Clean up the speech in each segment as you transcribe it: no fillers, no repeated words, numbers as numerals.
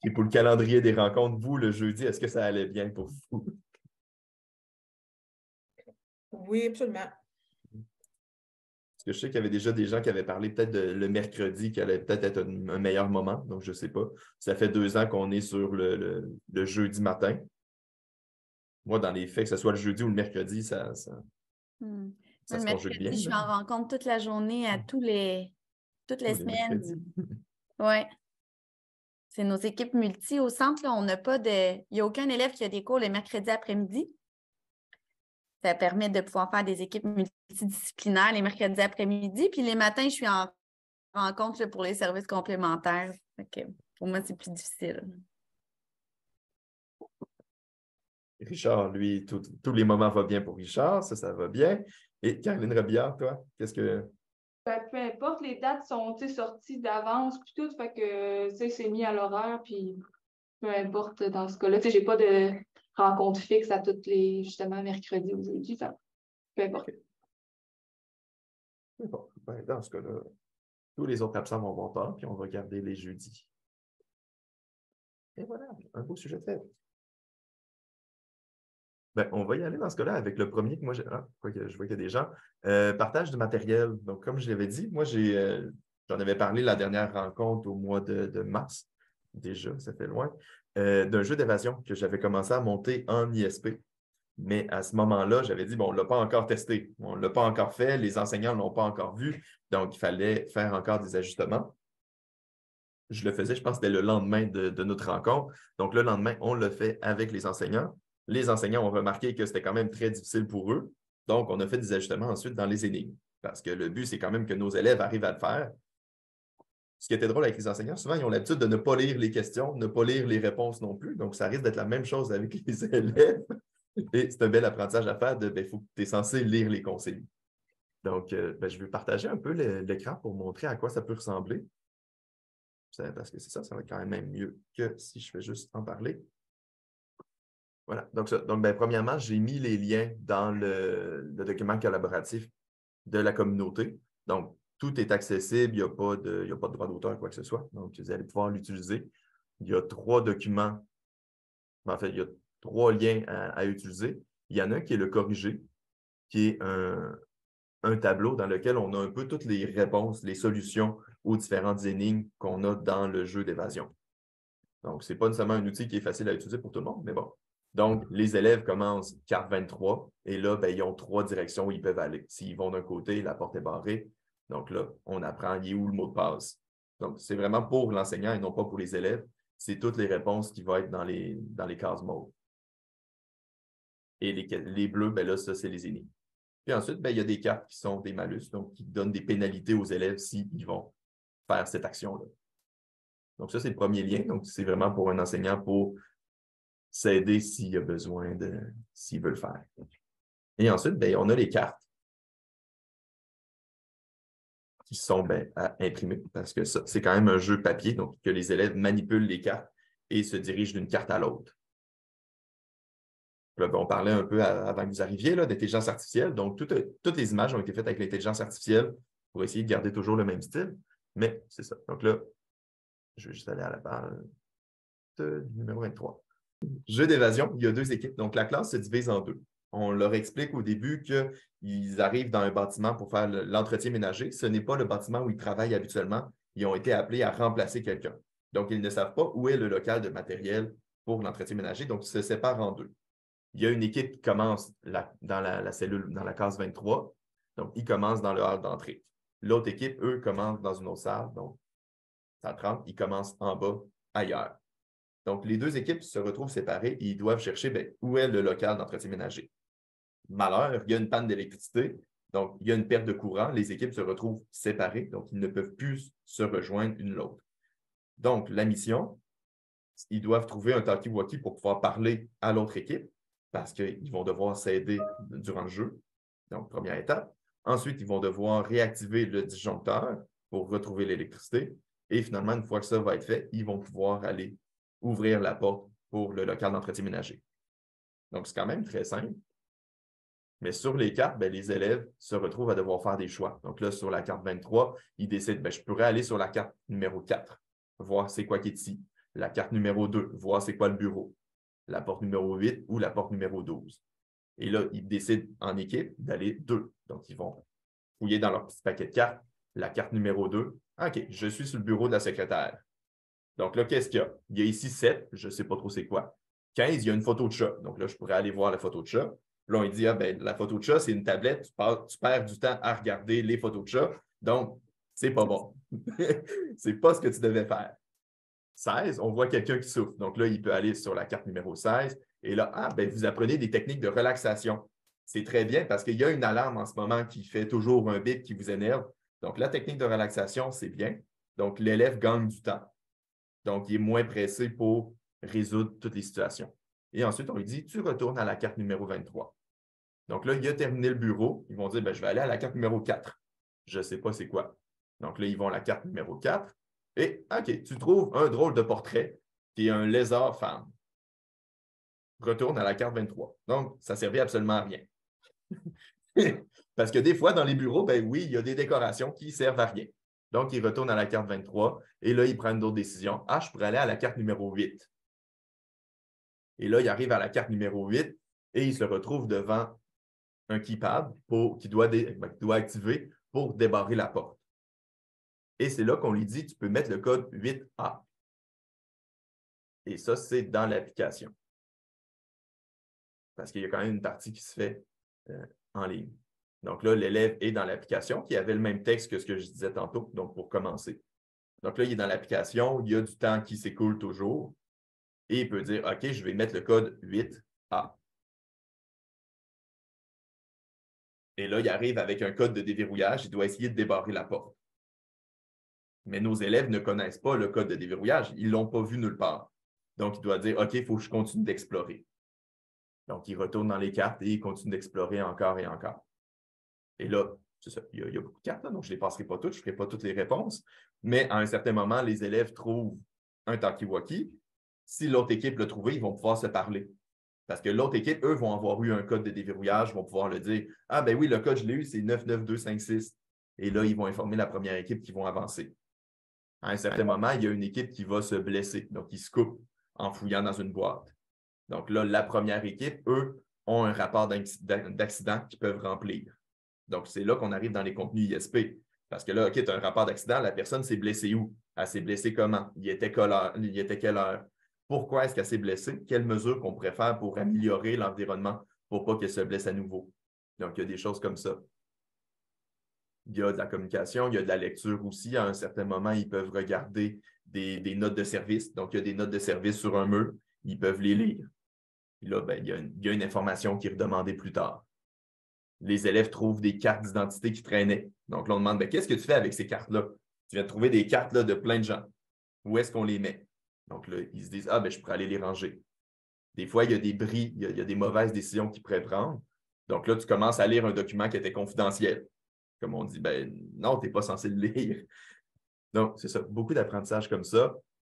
Et pour le calendrier des rencontres, vous, le jeudi, est-ce que ça allait bien pour vous? Oui, absolument. Parce que je sais qu'il y avait déjà des gens qui avaient parlé peut-être le mercredi qui allait peut-être être un meilleur moment. Donc, je ne sais pas. Ça fait 2 ans qu'on est sur le jeudi matin. Moi, dans les faits, que ce soit le jeudi ou le mercredi, ça Le se conjugue bien. mercredi, je suis en rencontre toute la journée toutes les semaines. Oui. C'est nos équipes multi au centre. Là, on n'a pas de. Il n'y a aucun élève qui a des cours le mercredi après-midi. Ça permet de pouvoir faire des équipes multidisciplinaires les mercredis après-midi. Puis les matins, je suis en rencontre là, pour les services complémentaires. Fait que, pour moi, c'est plus difficile. Richard, lui, tous les moments vont bien pour Richard, ça va bien. Et Caroline Robillard, toi, qu'est-ce que... Ben, peu importe, les dates sont sorties d'avance, puis tout, fait que c'est mis à l'horaire, puis peu importe dans ce cas-là. J'ai pas de rencontre fixe à toutes les, justement, mercredi ou jeudi, fait peu importe. Okay. Bon, ben, dans ce cas-là, tous les autres absents vont voir pas, puis on va garder les jeudis. Et voilà, un beau sujet de fait. Ben, on va y aller dans ce cas-là avec le premier que moi j'ai. Ah, je vois qu'il y a des gens. Partage de matériel. Donc, comme je l'avais dit, moi, j'en avais parlé la dernière rencontre au mois de mars. Déjà, ça fait loin. D'un jeu d'évasion que j'avais commencé à monter en ISP. Mais à ce moment-là, j'avais dit, bon, on ne l'a pas encore testé. On ne l'a pas encore fait. Les enseignants ne l'ont pas encore vu. Donc, il fallait faire encore des ajustements. Je le faisais, je pense, dès le lendemain de notre rencontre. Donc, le lendemain, on le fait avec les enseignants. Les enseignants ont remarqué que c'était quand même très difficile pour eux. Donc, on a fait des ajustements ensuite dans les énigmes. Parce que le but, c'est quand même que nos élèves arrivent à le faire. Ce qui était drôle avec les enseignants, souvent, ils ont l'habitude de ne pas lire les questions, ne pas lire les réponses non plus. Donc, ça risque d'être la même chose avec les élèves. Et c'est un bel apprentissage à faire il faut que tu es censé lire les consignes. Donc, je vais partager un peu l'écran pour montrer à quoi ça peut ressembler. Parce que c'est ça va être quand même mieux que si je fais juste en parler. Voilà. Donc, premièrement, j'ai mis les liens dans le document collaboratif de la communauté. Donc, tout est accessible, il n'y a pas de droit d'auteur, quoi que ce soit. Donc, vous allez pouvoir l'utiliser. Il y a 3 documents. En fait, il y a 3 liens à utiliser. Il y en a un qui est le corrigé, qui est un tableau dans lequel on a un peu toutes les réponses, les solutions aux différentes énigmes qu'on a dans le jeu d'évasion. Donc, ce n'est pas nécessairement un outil qui est facile à utiliser pour tout le monde, mais bon. Donc, les élèves commencent carte 23 et là, ils ont 3 directions où ils peuvent aller. S'ils vont d'un côté, la porte est barrée. Donc là, on apprend il est où le mot de passe. Donc, c'est vraiment pour l'enseignant et non pas pour les élèves. C'est toutes les réponses qui vont être dans les cases mauves. Et les bleus, là, ça, c'est les énigmes. Puis ensuite, il y a des cartes qui sont des malus, donc qui donnent des pénalités aux élèves s'ils vont faire cette action-là. Donc, ça, c'est le premier lien. Donc, c'est vraiment pour un enseignant pour s'aider s'il a besoin s'il veut le faire. Et ensuite, on a les cartes qui sont à imprimer parce que ça, c'est quand même un jeu papier, donc que les élèves manipulent les cartes et se dirigent d'une carte à l'autre. Là, on parlait un peu avant que vous arriviez d'intelligence artificielle. Donc, toutes les images ont été faites avec l'intelligence artificielle pour essayer de garder toujours le même style. Mais c'est ça. Donc là, je vais juste aller à la page numéro 23. Jeu d'évasion, il y a 2 équipes. Donc, la classe se divise en 2. On leur explique au début qu'ils arrivent dans un bâtiment pour faire l'entretien ménager. Ce n'est pas le bâtiment où ils travaillent habituellement. Ils ont été appelés à remplacer quelqu'un. Donc, ils ne savent pas où est le local de matériel pour l'entretien ménager. Donc, ils se séparent en 2. Il y a une équipe qui commence dans la cellule, dans la case 23. Donc, ils commencent dans le hall d'entrée. L'autre équipe, eux, commencent dans une autre salle. Donc, à 30, ils commencent en bas, ailleurs. Donc, les 2 équipes se retrouvent séparées et ils doivent chercher où est le local d'entretien ménager. Malheur, il y a une panne d'électricité, donc il y a une perte de courant. Les équipes se retrouvent séparées, donc ils ne peuvent plus se rejoindre une l'autre. Donc, la mission, ils doivent trouver un talkie-walkie pour pouvoir parler à l'autre équipe parce qu'ils vont devoir s'aider durant le jeu. Donc, première étape. Ensuite, ils vont devoir réactiver le disjoncteur pour retrouver l'électricité. Et finalement, une fois que ça va être fait, ils vont pouvoir aller ouvrir la porte pour le local d'entretien ménager. Donc, c'est quand même très simple. Mais sur les cartes, les élèves se retrouvent à devoir faire des choix. Donc là, sur la carte 23, ils décident, je pourrais aller sur la carte numéro 4, voir c'est quoi qui est ici. La carte numéro 2, voir c'est quoi le bureau. La porte numéro 8 ou la porte numéro 12. Et là, ils décident en équipe d'aller 2. Donc, ils vont fouiller dans leur petit paquet de cartes. La carte numéro 2. OK, je suis sur le bureau de la secrétaire. Donc là, qu'est-ce qu'il y a? Il y a ici 7, je ne sais pas trop c'est quoi. 15, il y a une photo de chat. Donc là, je pourrais aller voir la photo de chat. Là, on dit, ah, ben, la photo de chat, c'est une tablette. Tu perds du temps à regarder les photos de chat. Donc, c'est pas bon. C'est pas ce que tu devais faire. 16, on voit quelqu'un qui souffre. Donc là, il peut aller sur la carte numéro 16. Et là, ah, ben, vous apprenez des techniques de relaxation. C'est très bien parce qu'il y a une alarme en ce moment qui fait toujours un bip qui vous énerve. Donc, la technique de relaxation, c'est bien. Donc, l'élève gagne du temps. Donc, il est moins pressé pour résoudre toutes les situations. Et ensuite, on lui dit, tu retournes à la carte numéro 23. Donc là, il a terminé le bureau. Ils vont dire, ben, je vais aller à la carte numéro 4. Je ne sais pas c'est quoi. Donc là, ils vont à la carte numéro 4. Et, OK, tu trouves un drôle de portrait qui est un lézard femme. Retourne à la carte 23. Donc, ça ne servait absolument à rien. Parce que des fois, dans les bureaux, ben oui, il y a des décorations qui ne servent à rien. Donc, il retourne à la carte 23 et là, il prend d'autres décisions. Ah, je pourrais aller à la carte numéro 8. Et là, il arrive à la carte numéro 8 et il se retrouve devant un keypad qu'il doit activer pour débarrer la porte. Et c'est là qu'on lui dit, tu peux mettre le code 8A. Et ça, c'est dans l'application. Parce qu'il y a quand même une partie qui se fait en ligne. Donc là, l'élève est dans l'application qui avait le même texte que ce que je disais tantôt, donc pour commencer. Donc là, il est dans l'application, il y a du temps qui s'écoule toujours et il peut dire, OK, je vais mettre le code 8A. Et là, il arrive avec un code de déverrouillage, il doit essayer de débarrer la porte. Mais nos élèves ne connaissent pas le code de déverrouillage, ils ne l'ont pas vu nulle part. Donc, il doit dire, OK, il faut que je continue d'explorer. Donc, il retourne dans les cartes et il continue d'explorer encore et encore. Et là, c'est ça, il y a beaucoup de cartes, donc je ne les passerai pas toutes, je ne ferai pas toutes les réponses. Mais à un certain moment, les élèves trouvent un talkie-walkie. Si l'autre équipe l'a trouvé, ils vont pouvoir se parler. Parce que l'autre équipe, eux, vont avoir eu un code de déverrouillage, vont pouvoir le dire. Ah, ben oui, le code, je l'ai eu, c'est 99256. Et là, ils vont informer la première équipe qui vont avancer. À un certain moment, il y a une équipe qui va se blesser. Donc, ils se coupent en fouillant dans une boîte. Donc là, la première équipe, eux, ont un rapport d'accident qu'ils peuvent remplir. Donc, c'est là qu'on arrive dans les contenus ISP. Parce que là, OK, tu as un rapport d'accident, la personne s'est blessée où? Elle s'est blessée comment? Il était quelle heure? Pourquoi est-ce qu'elle s'est blessée? Quelles mesures qu'on pourrait faire pour améliorer l'environnement pour pas qu'elle se blesse à nouveau? Donc, il y a des choses comme ça. Il y a de la communication, il y a de la lecture aussi. À un certain moment, ils peuvent regarder des notes de service. Donc, il y a des notes de service sur un mur. Ils peuvent les lire. Puis là, ben, il y a une information qui est redemandée plus tard. Les élèves trouvent des cartes d'identité qui traînaient. Donc là, on demande, ben, qu'est-ce que tu fais avec ces cartes-là? Tu viens de trouver des cartes là, de plein de gens. Où est-ce qu'on les met? Donc là, ils se disent, ah, ben, je pourrais aller les ranger. Des fois, il y a des bris, il y a des mauvaises décisions qu'ils pourraient prendre. Donc là, tu commences à lire un document qui était confidentiel. Comme on dit, ben non, tu n'es pas censé le lire. Donc, c'est ça, beaucoup d'apprentissage comme ça.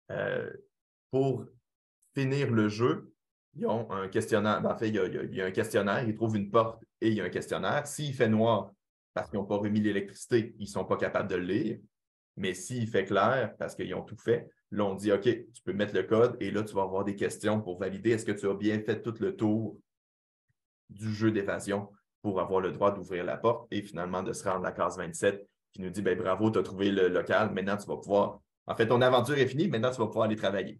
Pour finir le jeu, ils ont un questionnaire. Ben, en fait, il y a un questionnaire, ils trouvent une porte et il y a un questionnaire. S'il fait noir parce qu'ils n'ont pas remis l'électricité, ils ne sont pas capables de le lire. Mais s'il fait clair parce qu'ils ont tout fait, là, on dit OK, tu peux mettre le code et là, tu vas avoir des questions pour valider est-ce que tu as bien fait tout le tour du jeu d'évasion pour avoir le droit d'ouvrir la porte et finalement de se rendre à la case 27 qui nous dit ben, bravo, tu as trouvé le local, maintenant tu vas pouvoir. En fait, ton aventure est finie, maintenant tu vas pouvoir aller travailler.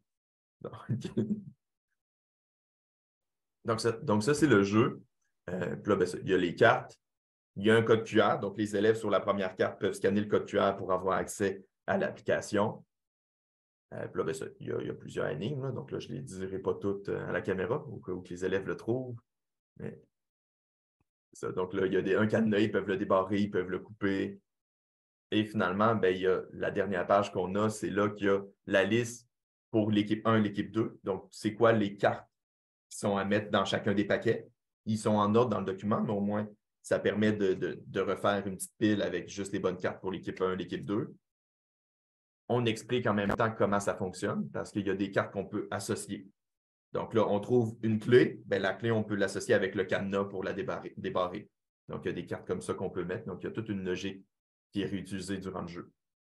Donc ça c'est le jeu. Puis là, ben, il y a les cartes. Il y a un code QR. Donc, les élèves sur la première carte peuvent scanner le code QR pour avoir accès à l'application. Puis là, ben, il y a plusieurs énigmes. Là. Donc là, je ne les dirai pas toutes à la caméra au cas où les élèves le trouvent. Mais ça. Donc là, il y a un cadenas, ils peuvent le débarrer, ils peuvent le couper. Et finalement, ben, il y a la dernière page qu'on a, c'est là qu'il y a la liste pour l'équipe 1 et l'équipe 2. Donc, c'est quoi les cartes qui sont à mettre dans chacun des paquets? Ils sont en ordre dans le document, mais au moins, ça permet de refaire une petite pile avec juste les bonnes cartes pour l'équipe 1 et l'équipe 2. On explique en même temps comment ça fonctionne parce qu'il y a des cartes qu'on peut associer. Donc là, on trouve une clé. Bien, la clé, on peut l'associer avec le cadenas pour la débarrer. Donc, il y a des cartes comme ça qu'on peut mettre. Donc, il y a toute une logique qui est réutilisée durant le jeu.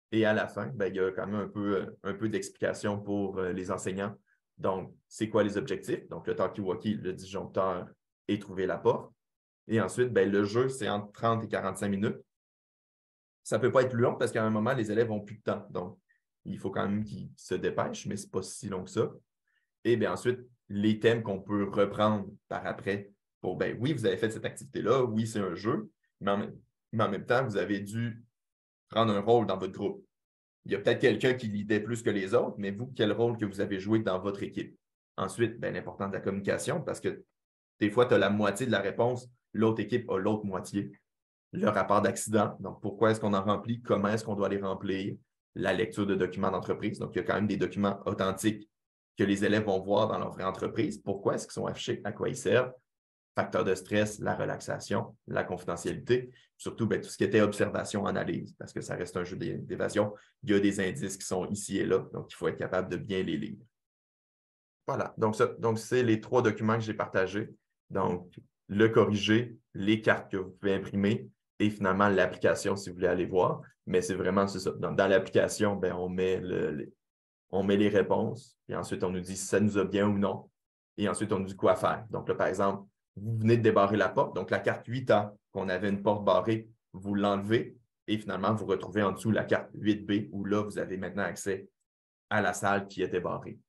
Et à la fin, ben, il y a quand même un peu d'explication pour les enseignants. Donc, c'est quoi les objectifs? Donc, le talkie-walkie, le disjoncteur et trouver la porte. Et ensuite, ben, le jeu, c'est entre 30 et 45 minutes. Ça ne peut pas être plus long parce qu'à un moment, les élèves n'ont plus de temps. Donc, il faut quand même qu'ils se dépêchent, mais ce n'est pas si long que ça. Et bien ensuite, les thèmes qu'on peut reprendre par après pour, ben oui, vous avez fait cette activité-là, oui, c'est un jeu, mais en même temps, vous avez dû prendre un rôle dans votre groupe. Il y a peut-être quelqu'un qui lidait plus que les autres, mais vous, quel rôle que vous avez joué dans votre équipe? Ensuite, bien, l'importance de la communication, parce que des fois, tu as la moitié de la réponse, l'autre équipe a l'autre moitié. Le rapport d'accident, donc pourquoi est-ce qu'on en remplit, comment est-ce qu'on doit les remplir, la lecture de documents d'entreprise. Donc, il y a quand même des documents authentiques que les élèves vont voir dans leur vraie entreprise. Pourquoi est-ce qu'ils sont affichés, à quoi ils servent, facteurs de stress, la relaxation, la confidentialité, surtout bien, tout ce qui était observation-analyse, parce que ça reste un jeu d'évasion. Il y a des indices qui sont ici et là, donc il faut être capable de bien les lire. Voilà, donc c'est les 3 documents que j'ai partagés. Donc, le corrigé, les cartes que vous pouvez imprimer et finalement l'application si vous voulez aller voir. Mais c'est vraiment ça. Dans l'application, ben, on met les réponses et ensuite on nous dit si ça nous a bien ou non. Et ensuite, on nous dit quoi faire. Donc là, par exemple, vous venez de débarrer la porte. Donc, la carte 8A, qu'on avait une porte barrée, vous l'enlevez et finalement, vous retrouvez en dessous la carte 8B où là, vous avez maintenant accès à la salle qui était barrée.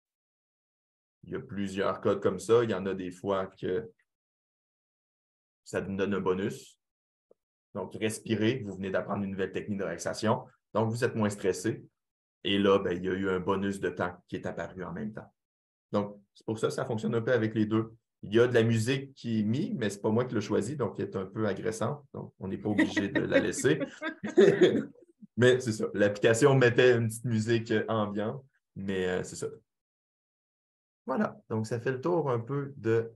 Il y a plusieurs codes comme ça. Il y en a des fois que ça nous donne un bonus. Donc, respirez, vous venez d'apprendre une nouvelle technique de relaxation. Donc, vous êtes moins stressé. Et là, ben, il y a eu un bonus de temps qui est apparu en même temps. Donc, c'est pour ça que ça fonctionne un peu avec les deux. Il y a de la musique qui est mise, mais ce n'est pas moi qui l'ai choisi, donc elle est un peu agressante. Donc, on n'est pas obligé de la laisser. Mais c'est ça. L'application mettait une petite musique ambiante, mais c'est ça. Voilà. Donc, ça fait le tour un peu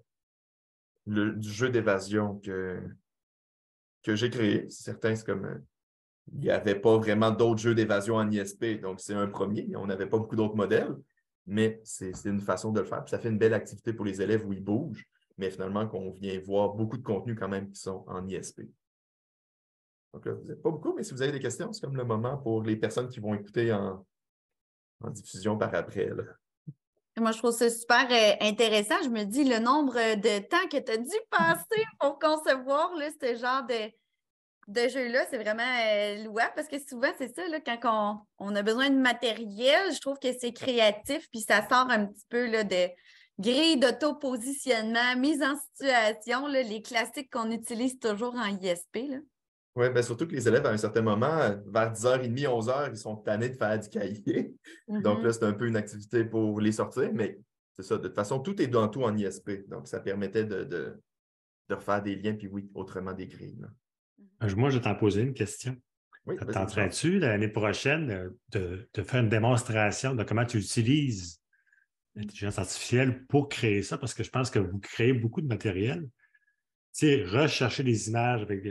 du jeu d'évasion que j'ai créé. Certains, c'est comme il n'y avait pas vraiment d'autres jeux d'évasion en ISP, donc c'est un premier. On n'avait pas beaucoup d'autres modèles, mais c'est une façon de le faire. Puis ça fait une belle activité pour les élèves où ils bougent, mais finalement qu'on vient voir beaucoup de contenus quand même qui sont en ISP. Donc là, vous n'êtes pas beaucoup, mais si vous avez des questions, c'est comme le moment pour les personnes qui vont écouter en diffusion par après, là. Moi, je trouve ça super intéressant. Je me dis le nombre de temps que tu as dû passer pour concevoir là, ce genre de jeu-là, c'est vraiment louable parce que souvent, c'est ça, là, quand on a besoin de matériel, je trouve que c'est créatif puis ça sort un petit peu là, de grille d'auto-positionnement, mise en situation, là, les classiques qu'on utilise toujours en ISP. Là. Oui, bien surtout que les élèves, à un certain moment, vers 10h30, 11h, ils sont tannés de faire du cahier. Donc là, c'est un peu une activité pour les sortir, mais c'est ça. De toute façon, tout est dans tout en ISP. Donc, ça permettait de refaire des liens, puis oui, autrement des grilles. Là. Moi, je vais t'en poser une question. Oui, tenterais-tu l'année prochaine de faire une démonstration de comment tu utilises l'intelligence artificielle pour créer ça? Parce que je pense que vous créez beaucoup de matériel. Tu sais, rechercher des images avec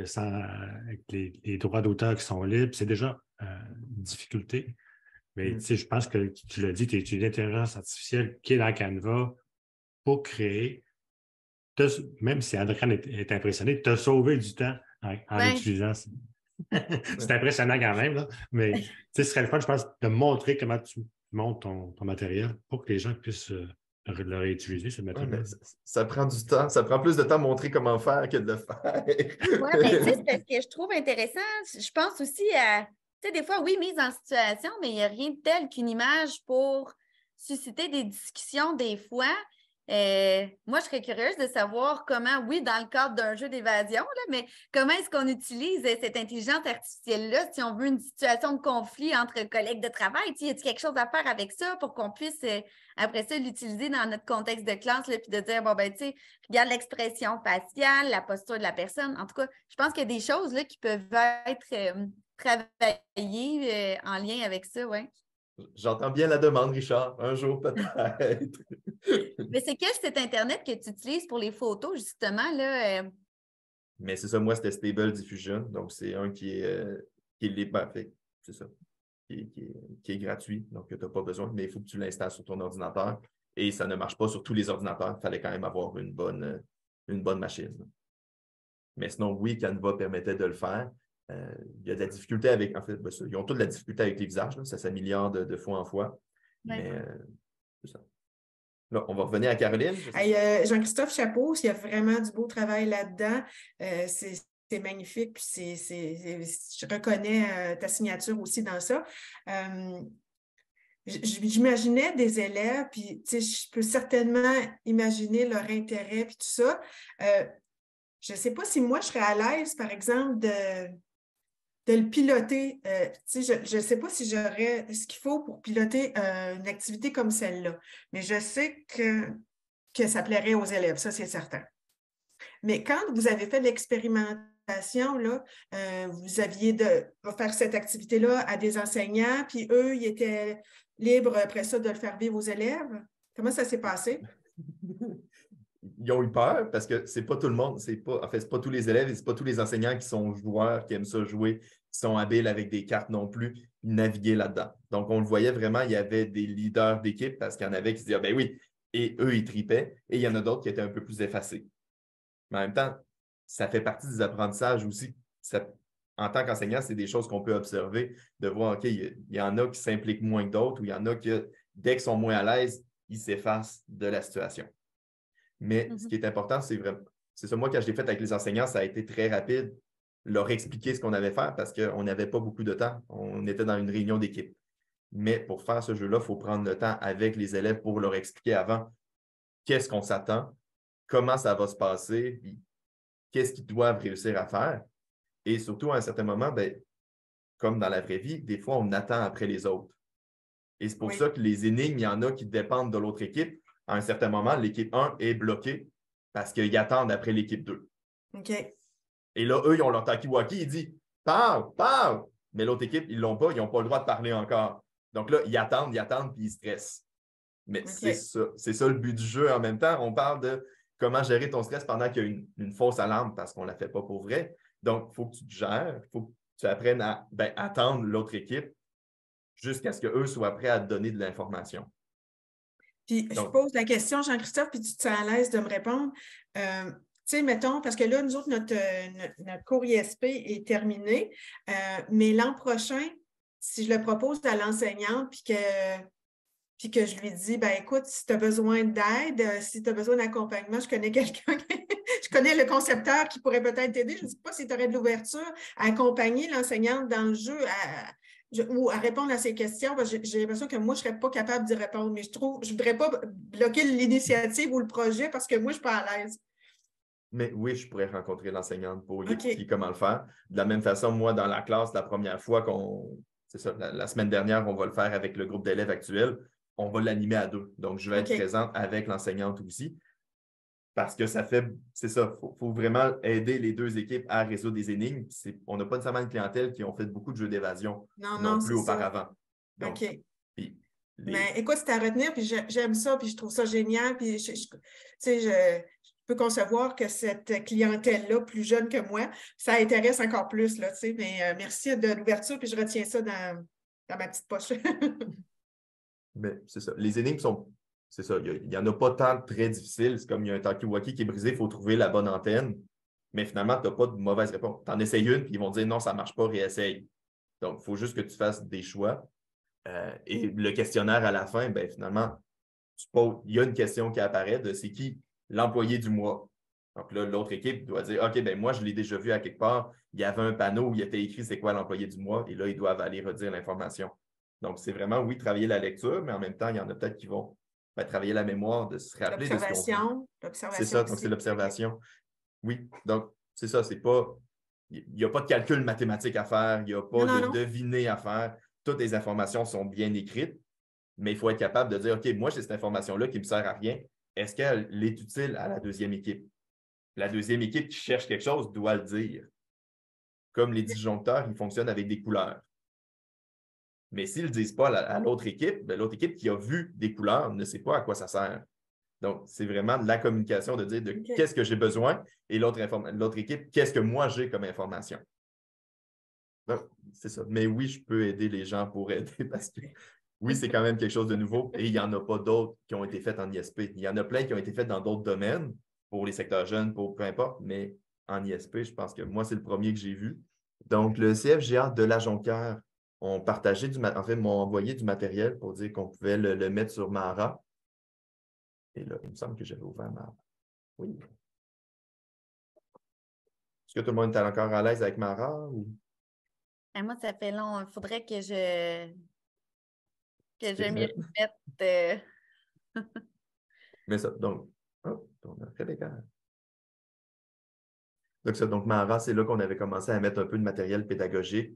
les droits d'auteur qui sont libres, c'est déjà une difficulté. Mais tu sais, je pense que tu l'as dit, tu utilises l'intelligence artificielle qui est dans Canva pour créer. Même si Adrienne est impressionné, tu as sauvé du temps en utilisant ça. C'est impressionnant quand même, là. Mais ce serait le fun, je pense, de montrer comment tu montes ton matériel pour que les gens puissent le réutiliser, ce matériel. Ça prend du temps. Ça prend plus de temps de montrer comment faire que de le faire. Oui, mais tu sais, c'est parce que je trouve intéressant. Je pense aussi à, tu sais, des fois, oui, mise en situation, mais il n'y a rien de tel qu'une image pour susciter des discussions des fois. Moi, je serais curieuse de savoir comment, oui, dans le cadre d'un jeu d'évasion, là, mais comment est-ce qu'on utilise cette intelligence artificielle-là si on veut une situation de conflit entre collègues de travail? Y a-t-il quelque chose à faire avec ça pour qu'on puisse, après ça, l'utiliser dans notre contexte de classe, là, puis de dire, bon, ben, tu sais, regarde l'expression faciale, la posture de la personne. En tout cas, je pense qu'il y a des choses là, qui peuvent être travaillées en lien avec ça, oui. J'entends bien la demande, Richard. Un jour, peut-être. Mais c'est quel site Internet que tu utilises pour les photos, justement, là? Mais c'est ça, moi, c'était Stable Diffusion. Donc, c'est un qui est libre. C'est ça. Qui est gratuit. Donc, tu n'as pas besoin, mais il faut que tu l'installes sur ton ordinateur. Et ça ne marche pas sur tous les ordinateurs. Il fallait quand même avoir une bonne machine. Mais sinon, oui, Canva permettait de le faire. Il y a de la difficulté avec, en fait, ils ont toute la difficulté avec les visages, là, ça s'améliore de fois en fois. Ouais. Mais c'est ça. Là, on va revenir à Caroline. Hey, Jean-Christophe Chapeau, il y a vraiment du beau travail là-dedans. C'est magnifique, puis je reconnais ta signature aussi dans ça. J'imaginais des élèves, puis je peux certainement imaginer leur intérêt, puis tout ça. Je ne sais pas si moi, je serais à l'aise, par exemple, de le piloter. Je ne sais pas si j'aurais ce qu'il faut pour piloter une activité comme celle-là, mais je sais que ça plairait aux élèves, ça, c'est certain. Mais quand vous avez fait l'expérimentation, là, vous aviez de faire cette activité-là à des enseignants, puis eux, ils étaient libres après ça de le faire vivre aux élèves. Comment ça s'est passé? Ils ont eu peur parce que c'est pas tout le monde, c'est pas tous les élèves et c'est pas tous les enseignants qui sont joueurs, qui aiment ça jouer, qui sont habiles avec des cartes non plus, naviguer là-dedans. Donc, on le voyait vraiment, il y avait des leaders d'équipe parce qu'il y en avait qui se disaient, ah, ben oui, et eux, ils tripaient, et il y en a d'autres qui étaient un peu plus effacés. Mais en même temps, ça fait partie des apprentissages aussi. En tant qu'enseignant, c'est des choses qu'on peut observer, de voir, OK, il y en a qui s'impliquent moins que d'autres, ou il y en a qui, dès qu'ils sont moins à l'aise, ils s'effacent de la situation. Mais ce qui est important, c'est vraiment, c'est ça, moi, quand je l'ai fait avec les enseignants, ça a été très rapide, leur expliquer ce qu'on avait fait parce qu'on n'avait pas beaucoup de temps. On était dans une réunion d'équipe. Mais pour faire ce jeu-là, il faut prendre le temps avec les élèves pour leur expliquer avant qu'est-ce qu'on s'attend, comment ça va se passer, puis qu'est-ce qu'ils doivent réussir à faire. Et surtout, à un certain moment, ben, comme dans la vraie vie, des fois, on attend après les autres. Et c'est pour ça que les énigmes, il y en a qui dépendent de l'autre équipe. À un certain moment, l'équipe 1 est bloquée parce qu'ils attendent après l'équipe 2. OK. Et là, eux, ils ont leur talkie-walkie, ils disent « Parle, parle! » Mais l'autre équipe, ils ne l'ont pas, ils n'ont pas le droit de parler encore. Donc là, ils attendent, puis ils stressent. Mais c'est ça le but du jeu. En même temps, on parle de comment gérer ton stress pendant qu'il y a une fausse alarme parce qu'on ne la fait pas pour vrai. Donc, il faut que tu te gères, il faut que tu apprennes à attendre l'autre équipe jusqu'à ce qu'eux soient prêts à te donner de l'information. Puis, je pose la question, Jean-Christophe, puis tu te sens à l'aise de me répondre. Tu sais, mettons, parce que là, nous autres, notre cours ISP est terminé, mais l'an prochain, si je le propose à l'enseignante, puis que je lui dis, ben écoute, si tu as besoin d'aide, si tu as besoin d'accompagnement, je connais quelqu'un, je connais le concepteur qui pourrait peut-être t'aider. Je ne sais pas si tu aurais de l'ouverture à accompagner l'enseignante dans le jeu, ou à répondre à ces questions. J'ai l'impression que moi, je ne serais pas capable d'y répondre, mais je ne voudrais pas bloquer l'initiative ou le projet parce que moi, je ne suis pas à l'aise. Mais oui, je pourrais rencontrer l'enseignante pour lui expliquer comment le faire. De la même façon, moi, dans la classe, la première fois c'est ça, la semaine dernière, on va le faire avec le groupe d'élèves actuel. On va l'animer à 2. Donc, je vais être présente avec l'enseignante aussi. Parce que c'est ça, il faut vraiment aider les deux équipes à résoudre des énigmes. On n'a pas nécessairement une clientèle qui ont fait beaucoup de jeux d'évasion non plus auparavant. Donc, mais écoute, c'est à retenir, puis j'aime ça, puis je trouve ça génial, puis je peux concevoir que cette clientèle-là, plus jeune que moi, ça intéresse encore plus, là, mais merci de l'ouverture, puis je retiens ça dans ma petite poche. Mais c'est ça. Les énigmes c'est ça, il n'y en a pas tant de très difficiles. C'est comme il y a un talkie-walkie qui est brisé, il faut trouver la bonne antenne. Mais finalement, tu n'as pas de mauvaise réponse. Tu en essayes une, puis ils vont dire non, ça ne marche pas, réessaye. Donc, il faut juste que tu fasses des choix. Et le questionnaire à la fin, ben, finalement, il y a une question qui apparaît de c'est qui l'employé du mois. Donc là, l'autre équipe doit dire OK, ben moi, je l'ai déjà vu à quelque part. Il y avait un panneau où il était écrit c'est quoi l'employé du mois. Et là, ils doivent aller redire l'information. Donc, c'est vraiment, oui, travailler la lecture, mais en même temps, il y en a peut-être qui vont travailler la mémoire, de se rappeler de ce qu'on fait. C'est ça, donc c'est l'observation. Oui, donc c'est ça, c'est pas... Il n'y a pas de calcul mathématique à faire, il n'y a pas de deviner à faire. Toutes les informations sont bien écrites, mais il faut être capable de dire, OK, moi, j'ai cette information-là qui ne me sert à rien. Est-ce qu'elle est utile à la deuxième équipe? La deuxième équipe qui cherche quelque chose doit le dire. Comme les disjoncteurs, ils fonctionnent avec des couleurs. Mais s'ils ne le disent pas à l'autre équipe, ben, l'autre équipe qui a vu des couleurs ne sait pas à quoi ça sert. Donc, c'est vraiment de la communication de dire qu'est-ce que j'ai besoin et l'autre équipe, qu'est-ce que moi j'ai comme information. Donc, c'est ça. Mais oui, je peux aider les gens pour aider parce que oui, c'est quand même quelque chose de nouveau et il n'y en a pas d'autres qui ont été faites en ISP. Il y en a plein qui ont été faites dans d'autres domaines pour les secteurs jeunes, pour peu importe, mais en ISP, je pense que moi, c'est le premier que j'ai vu. Donc, le CFGA de la Jonquière ont partagé en fait, m'ont envoyé du matériel pour dire qu'on pouvait le mettre sur Mara. Et là, il me semble que j'avais ouvert Mara. Oui. Est-ce que tout le monde est encore à l'aise avec Mara? Ou... Moi, ça fait long. Il faudrait que je m'y remette. Mais ça, donc, on a fait l'écart. Donc, Mara, c'est là qu'on avait commencé à mettre un peu de matériel pédagogique.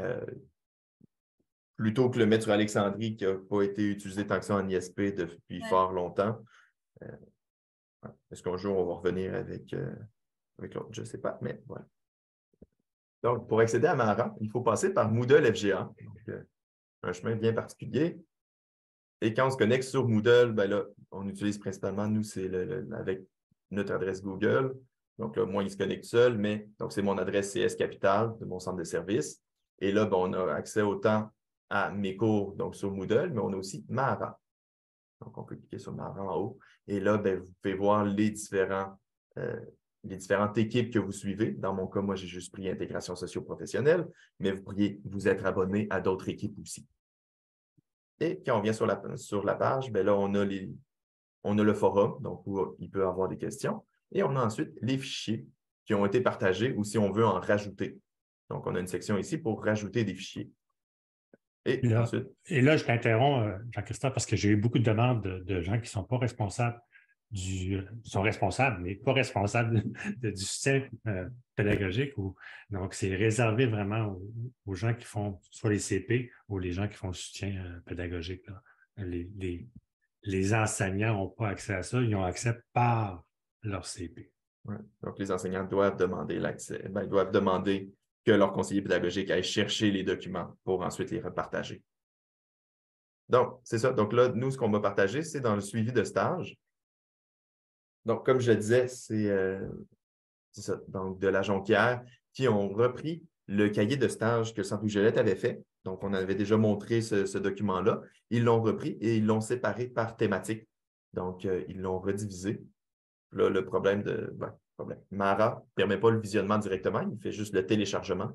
Plutôt que le mettre sur Alexandrie, qui n'a pas été utilisé tant que ça en ISP depuis fort longtemps. Est-ce qu'un jour, on va revenir avec l'autre? Je ne sais pas, mais voilà. Donc, pour accéder à Mara, il faut passer par Moodle FGA. Donc, un chemin bien particulier. Et quand on se connecte sur Moodle, ben là, on utilise principalement, nous, c'est avec notre adresse Google. Donc là, moi, il se connecte seul, mais donc c'est mon adresse CS Capital de mon centre de service. Et là, ben, on a accès autant à mes cours, donc sur Moodle, mais on a aussi Mara. Donc, on peut cliquer sur Mara en haut. Et là, ben, vous pouvez voir les différentes équipes que vous suivez. Dans mon cas, moi, j'ai juste pris intégration socio-professionnelle, mais vous pourriez vous être abonné à d'autres équipes aussi. Et quand on vient sur la page, ben là, on a le forum, donc où il peut y avoir des questions. Et on a ensuite les fichiers qui ont été partagés ou si on veut en rajouter. Donc, on a une section ici pour rajouter des fichiers. Et là, je t'interromps, Jean-Christophe, parce que j'ai eu beaucoup de demandes de gens qui ne sont pas responsables sont responsables, mais pas responsables du soutien pédagogique. Donc, c'est réservé vraiment aux gens qui font soit les CP ou les gens qui font le soutien pédagogique. Là. Les enseignants n'ont pas accès à ça, ils ont accès par leur CP. Ouais. Donc, les enseignants doivent demander l'accès, doivent demander que leur conseiller pédagogique aille chercher les documents pour ensuite les repartager. Donc, c'est ça. Donc là, nous, ce qu'on va partager, c'est dans le suivi de stage. Donc, comme je le disais, c'est ça. Donc, de la Jonquière qui ont repris le cahier de stage que le Centre Louis-Joliette avait fait. Donc, on avait déjà montré ce document-là. Ils l'ont repris et ils l'ont séparé par thématique. Donc, ils l'ont redivisé. Là, le problème Mara ne permet pas le visionnement directement, il fait juste le téléchargement.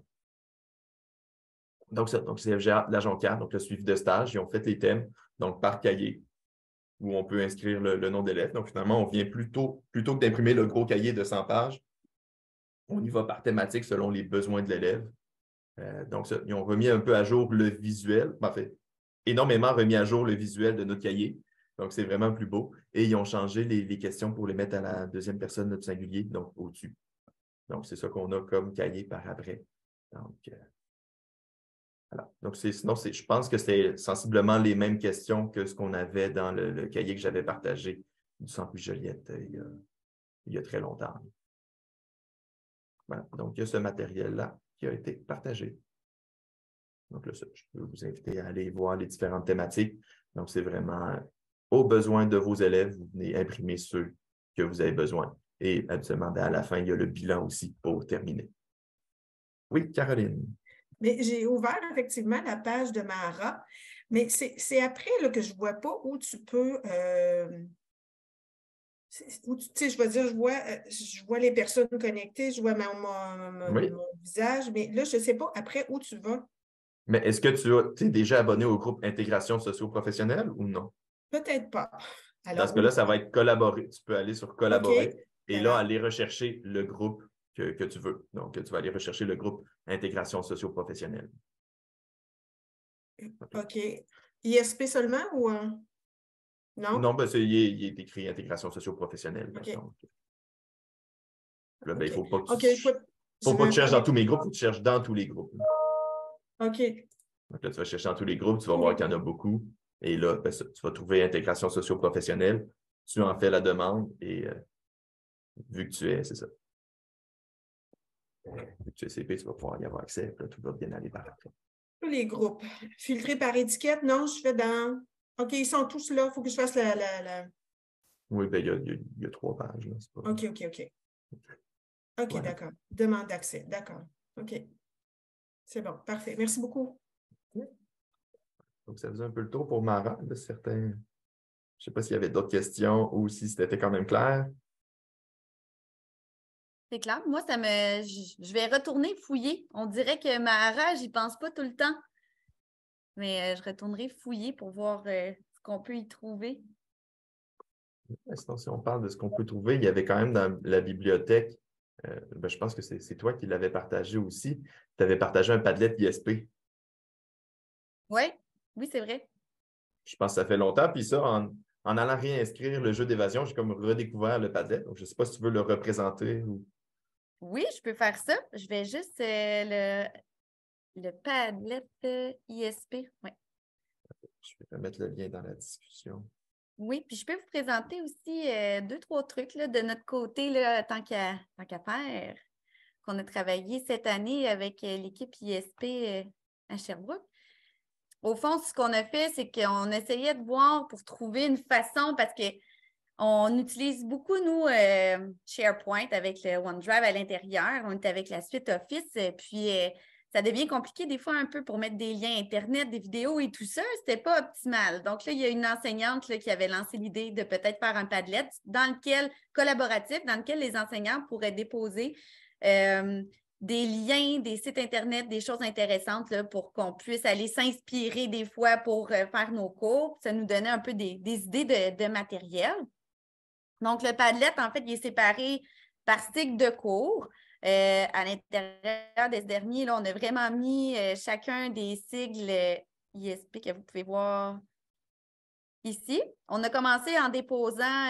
Donc, c'est FGA de la Jonquière, donc le suivi de stage. Ils ont fait les thèmes, donc par cahier, où on peut inscrire le nom d'élève. Donc, finalement, on vient plutôt que d'imprimer le gros cahier de 100 pages, on y va par thématique selon les besoins de l'élève. Donc, ils ont remis un peu à jour le visuel, en fait, énormément remis à jour le visuel de notre cahier. Donc, c'est vraiment plus beau. Et ils ont changé les questions pour les mettre à la deuxième personne du singulier, donc au-dessus. Donc, c'est ça qu'on a comme cahier par après. Donc, voilà. Donc, sinon, je pense que c'est sensiblement les mêmes questions que ce qu'on avait dans le cahier que j'avais partagé du Centre Louis-Joliette il y a très longtemps. Voilà. Donc, il y a ce matériel-là qui a été partagé. Donc, là, je peux vous inviter à aller voir les différentes thématiques. Donc, c'est vraiment aux besoins de vos élèves, vous venez imprimer ceux que vous avez besoin. Et absolument, à la fin, il y a le bilan aussi pour terminer. Oui, Caroline. Mais j'ai ouvert effectivement la page de Mara, mais c'est après là, que je ne vois pas où tu peux. Je veux dire, je vois les personnes connectées, je vois mon visage, mais là, je ne sais pas après où tu vas. Mais est-ce que tu es déjà abonné au groupe Intégration socio-professionnelle ou non? Peut-être pas. Alors, dans ce cas-là, ça va être collaborer. Tu peux aller sur collaborer et là, aller rechercher le groupe que tu veux. Donc, tu vas aller rechercher le groupe Intégration socio-professionnelle. OK. ISP seulement ou non? Non, ben, il est écrit Intégration socio-professionnelle. Okay. Donc, là, ben, il ne faut pas que tu cherches dans tous mes groupes, il faut que tu cherches dans tous les groupes. OK. Donc là, tu vas chercher dans tous les groupes, tu vas voir qu'il y en a beaucoup. Et là, ben, tu vas trouver Intégration socio-professionnelle. Tu en fais la demande et vu que tu es, c'est ça. Vu que tu es CP, tu vas pouvoir y avoir accès. Là, tout va bien aller par après. Tous les groupes. Filtrés par étiquette, non, je fais dans. OK, ils sont tous là. Il faut que je fasse la... Oui, bien, il y a 3 pages. Là, pas... OK. OK, voilà. D'accord. Demande d'accès. D'accord. OK. C'est bon. Parfait. Merci beaucoup. Donc, ça faisait un peu le tour pour Mara. Là, certains... Je ne sais pas s'il y avait d'autres questions ou si c'était quand même clair. C'est clair. Moi, je vais retourner fouiller. On dirait que ma rage, j'y pense pas tout le temps. Mais je retournerai fouiller pour voir ce qu'on peut y trouver. Sinon, si on parle de ce qu'on peut trouver, il y avait quand même dans la bibliothèque, je pense que c'est toi qui l'avais partagé aussi. Tu avais partagé un Padlet ISP. Oui, c'est vrai. Je pense que ça fait longtemps. Puis ça, en allant réinscrire le jeu d'évasion, j'ai comme redécouvert le Padlet. Donc, je ne sais pas si tu veux le représenter. Oui, je peux faire ça. Je vais juste le Padlet ISP. Oui. Je vais mettre le lien dans la discussion. Oui, puis je peux vous présenter aussi 2-3 trucs là, de notre côté, là, tant qu'à faire, qu'on a travaillé cette année avec l'équipe ISP à Sherbrooke. Au fond, ce qu'on a fait, c'est qu'on essayait de voir pour trouver une façon, parce qu'on utilise beaucoup, nous, SharePoint avec le OneDrive à l'intérieur. On est avec la suite Office, puis ça devient compliqué des fois un peu pour mettre des liens Internet, des vidéos et tout ça. C'était pas optimal. Donc là, il y a une enseignante là, qui avait lancé l'idée de peut-être faire un Padlet collaboratif, dans lequel les enseignants pourraient déposer des liens, des sites Internet, des choses intéressantes là, pour qu'on puisse aller s'inspirer des fois pour faire nos cours. Ça nous donnait un peu des idées de matériel. Donc, le Padlet, en fait, il est séparé par cycle de cours. À l'intérieur de ce dernier, là, on a vraiment mis chacun des sigles ISP que vous pouvez voir ici. On a commencé en déposant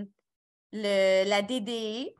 la DDE,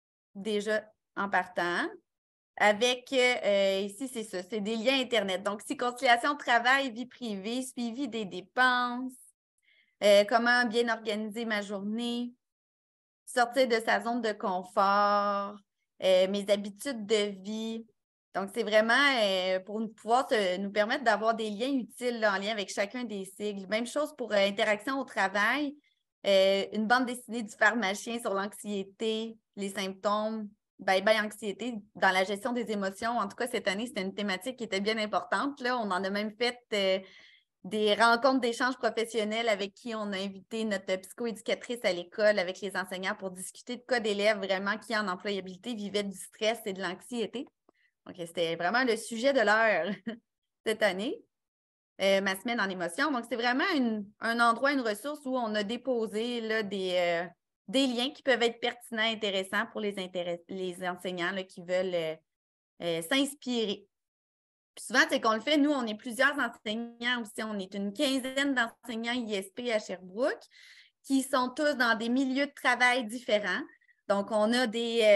déjà en partant. Avec, ici, c'est ça, c'est des liens Internet. Donc, c'est conciliation travail, vie privée, suivi des dépenses, comment bien organiser ma journée, sortir de sa zone de confort, mes habitudes de vie. Donc, c'est vraiment pour pouvoir nous permettre d'avoir des liens utiles là, en lien avec chacun des sigles. Même chose pour interaction au travail, une bande dessinée du pharmacien sur l'anxiété, les symptômes, bye-bye anxiété dans la gestion des émotions. En tout cas, cette année, c'était une thématique qui était bien importante. Là. On en a même fait des rencontres d'échanges professionnels avec qui on a invité notre psychoéducatrice à l'école avec les enseignants pour discuter de cas d'élèves vraiment qui, en employabilité, vivaient du stress et de l'anxiété. Donc, c'était vraiment le sujet de l'heure cette année, ma semaine en émotion. Donc, c'est vraiment un endroit, une ressource où on a déposé là, des liens qui peuvent être pertinents, intéressants pour les enseignants là, qui veulent s'inspirer. Puis souvent, c'est qu'on le fait, nous, on est plusieurs enseignants aussi. On est une quinzaine d'enseignants ISP à Sherbrooke qui sont tous dans des milieux de travail différents. Donc, on a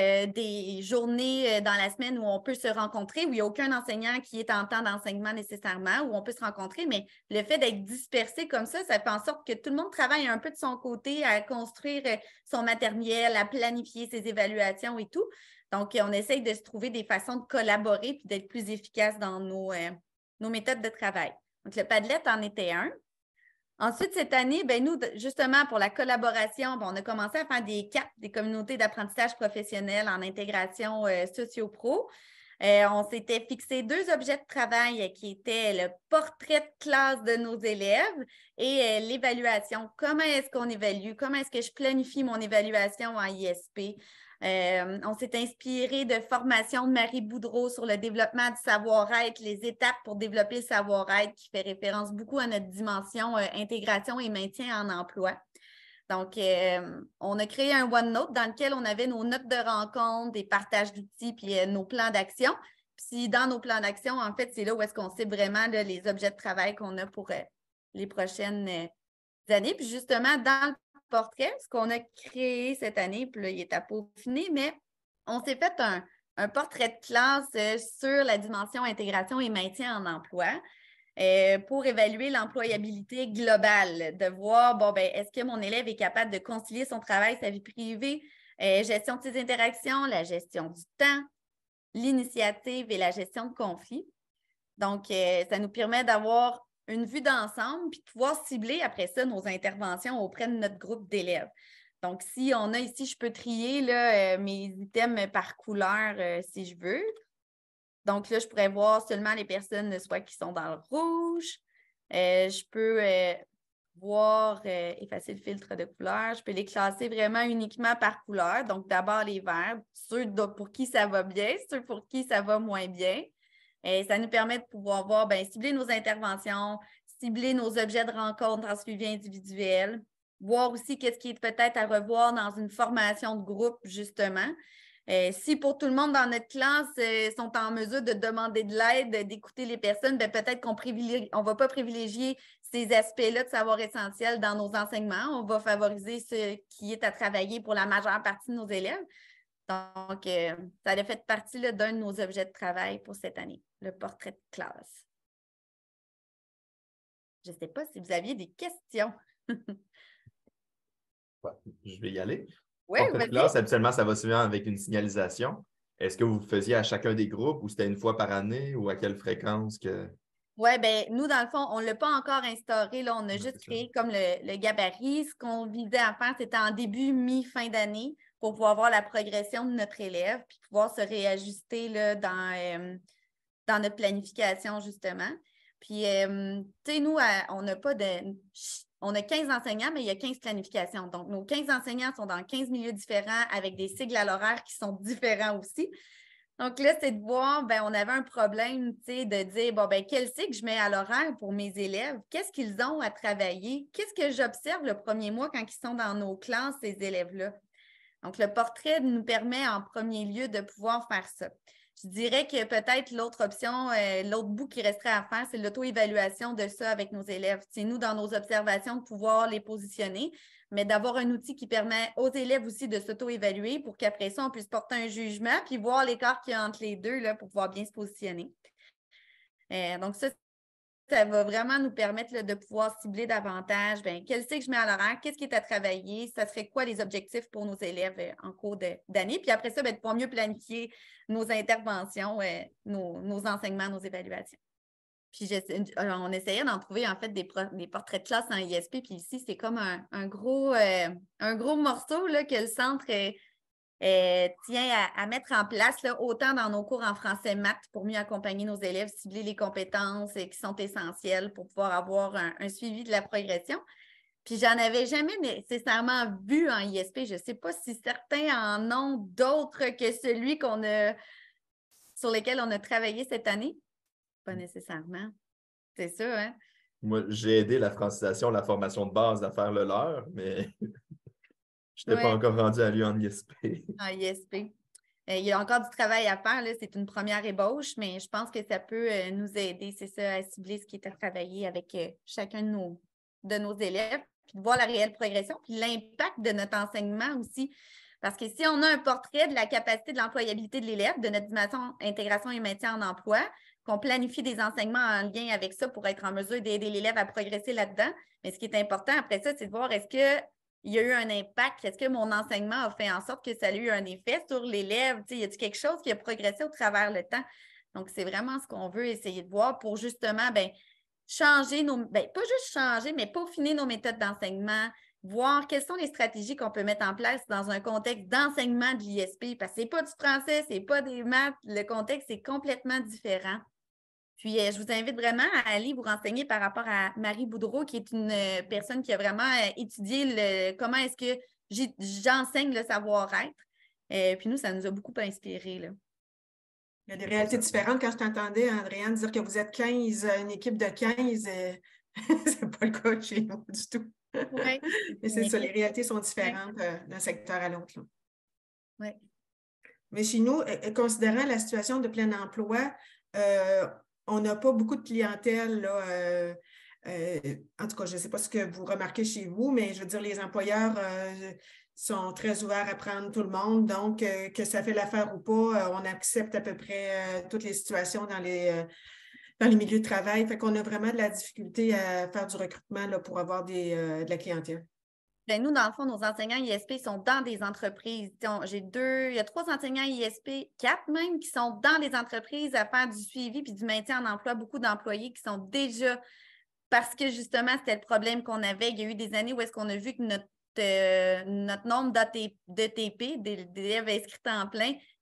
des journées dans la semaine où on peut se rencontrer, où il n'y a aucun enseignant qui est en temps d'enseignement nécessairement, où on peut se rencontrer, mais le fait d'être dispersé comme ça fait en sorte que tout le monde travaille un peu de son côté à construire son matériel, à planifier ses évaluations et tout. Donc, on essaye de se trouver des façons de collaborer et d'être plus efficace dans nos méthodes de travail. Donc, le Padlet en était un. Ensuite, cette année, nous, justement, pour la collaboration, on a commencé à faire des CAP, des communautés d'apprentissage professionnel en intégration socio-pro. On s'était fixé 2 objets de travail qui étaient le portrait de classe de nos élèves et l'évaluation. Comment est-ce qu'on évalue? Comment est-ce que je planifie mon évaluation en ISP? On s'est inspiré de formations de Marie Boudreau sur le développement du savoir-être, les étapes pour développer le savoir-être, qui fait référence beaucoup à notre dimension intégration et maintien en emploi. Donc, on a créé un OneNote dans lequel on avait nos notes de rencontre, des partages d'outils, puis nos plans d'action. Puis dans nos plans d'action, en fait, c'est là où est-ce qu'on sait vraiment là, les objets de travail qu'on a pour les prochaines années. Puis justement, dans le portrait, ce qu'on a créé cette année, puis là, il est à peaufiner, mais on s'est fait un portrait de classe sur la dimension intégration et maintien en emploi. Pour évaluer l'employabilité globale, de voir, est-ce que mon élève est capable de concilier son travail, sa vie privée, gestion de ses interactions, la gestion du temps, l'initiative et la gestion de conflits. Donc, ça nous permet d'avoir une vue d'ensemble puis de pouvoir cibler après ça nos interventions auprès de notre groupe d'élèves. Donc, si on a ici, je peux trier là, mes items par couleur si je veux. Donc là, je pourrais voir seulement les personnes soit qui sont dans le rouge. Je peux pouvoir effacer le filtre de couleur. Je peux les classer vraiment uniquement par couleur. Donc, d'abord les verts, ceux pour qui ça va bien, ceux pour qui ça va moins bien. Et ça nous permet de pouvoir voir, cibler nos interventions, cibler nos objets de rencontre en suivi individuel, voir aussi qu'est-ce qui est peut-être à revoir dans une formation de groupe, justement. Si pour tout le monde dans notre classe sont en mesure de demander de l'aide, d'écouter les personnes, peut-être qu'on ne va pas privilégier ces aspects-là de savoir essentiel dans nos enseignements. On va favoriser ce qui est à travailler pour la majeure partie de nos élèves. Donc, ça a fait partie d'un de nos objets de travail pour cette année, le portrait de classe. Je ne sais pas si vous aviez des questions. Ouais, je vais y aller. Oui, portrait de classe, habituellement, ça va souvent avec une signalisation. Est-ce que vous le faisiez à chacun des groupes ou c'était une fois par année ou à quelle fréquence que... Oui, nous, dans le fond, on ne l'a pas encore instauré. Là, on a juste créé comme le gabarit. Ce qu'on visait à faire, c'était en début, mi-fin d'année pour pouvoir voir la progression de notre élève puis pouvoir se réajuster là, dans notre planification, justement. Puis, tu sais, nous, on n'a pas de... On a 15 enseignants, mais il y a 15 planifications. Donc, nos 15 enseignants sont dans 15 milieux différents avec des cycles à l'horaire qui sont différents aussi. Donc là, c'est de voir, on avait un problème, tu sais, de dire, quel cycle je mets à l'horaire pour mes élèves? Qu'est-ce qu'ils ont à travailler? Qu'est-ce que j'observe le premier mois quand ils sont dans nos classes, ces élèves-là? Donc, le portrait nous permet en premier lieu de pouvoir faire ça. Je dirais que peut-être l'autre option, l'autre bout qui resterait à faire, c'est l'auto-évaluation de ça avec nos élèves. C'est nous, dans nos observations, de pouvoir les positionner, mais d'avoir un outil qui permet aux élèves aussi de s'auto-évaluer pour qu'après ça, on puisse porter un jugement puis voir l'écart qu'il y a entre les deux là, pour pouvoir bien se positionner. Donc, ça va vraiment nous permettre là, de pouvoir cibler davantage quel cycle je mets à l'horaire, qu'est-ce qui est à travailler, ça serait quoi les objectifs pour nos élèves en cours d'année. Puis après ça, de pouvoir mieux planifier nos interventions, nos enseignements, nos évaluations. Puis on essayait d'en trouver en fait des portraits de classe en ISP. Puis ici, c'est comme un gros morceau là, que le centre tient à mettre en place, là, autant dans nos cours en français maths pour mieux accompagner nos élèves, cibler les compétences qui sont essentielles pour pouvoir avoir un suivi de la progression. Puis j'en avais jamais nécessairement vu en ISP. Je ne sais pas si certains en ont d'autres que celui sur lequel on a travaillé cette année. Pas nécessairement. C'est ça, hein? Moi, j'ai aidé la francisation, la formation de base à faire le leur, mais je n'étais pas encore rendu à lui en ISP. En ISP. Il y a encore du travail à faire, là. C'est une première ébauche, mais je pense que ça peut nous aider, c'est ça, à cibler ce qui est à travailler avec chacun de nos élèves, puis de voir la réelle progression, puis l'impact de notre enseignement aussi. Parce que si on a un portrait de la capacité de l'employabilité de l'élève, de notre dimension intégration et maintien en emploi, qu'on planifie des enseignements en lien avec ça pour être en mesure d'aider l'élève à progresser là-dedans, mais ce qui est important après ça, c'est de voir est-ce qu'il y a eu un impact, est-ce que mon enseignement a fait en sorte que ça a eu un effet sur l'élève? Y a-t-il quelque chose qui a progressé au travers le temps? Donc, c'est vraiment ce qu'on veut essayer de voir pour justement changer pas juste changer, mais peaufiner nos méthodes d'enseignement, voir quelles sont les stratégies qu'on peut mettre en place dans un contexte d'enseignement de l'ISP, parce que ce n'est pas du français, ce n'est pas des maths, le contexte est complètement différent. Puis, je vous invite vraiment à aller vous renseigner par rapport à Marie Boudreau, qui est une personne qui a vraiment étudié comment est-ce que j'enseigne le savoir-être. Puis nous, ça nous a beaucoup inspirés, là. Il y a des réalités différentes. Quand je t'entendais, Andréane, dire que vous êtes 15, une équipe de 15, c'est pas le cas chez nous du tout. Oui. Mais c'est ça, les réalités sont différentes d'un secteur à l'autre. Oui. Mais chez nous, considérant la situation de plein emploi, on n'a pas beaucoup de clientèle, là. En tout cas, je ne sais pas ce que vous remarquez chez vous, mais je veux dire, les employeurs sont très ouverts à prendre tout le monde. Donc, que ça fait l'affaire ou pas, on accepte à peu près toutes les situations dans les milieux de travail. Fait qu'on a vraiment de la difficulté à faire du recrutement là, pour avoir de la clientèle. Nous, dans le fond, nos enseignants ISP sont dans des entreprises. Il y a 3 enseignants ISP, 4 même, qui sont dans des entreprises à faire du suivi puis du maintien en emploi. Beaucoup d'employés qui sont déjà, parce que justement, c'était le problème qu'on avait. Il y a eu des années où est-ce qu'on a vu que notre nombre d'ETP, d'élèves inscrits en plein,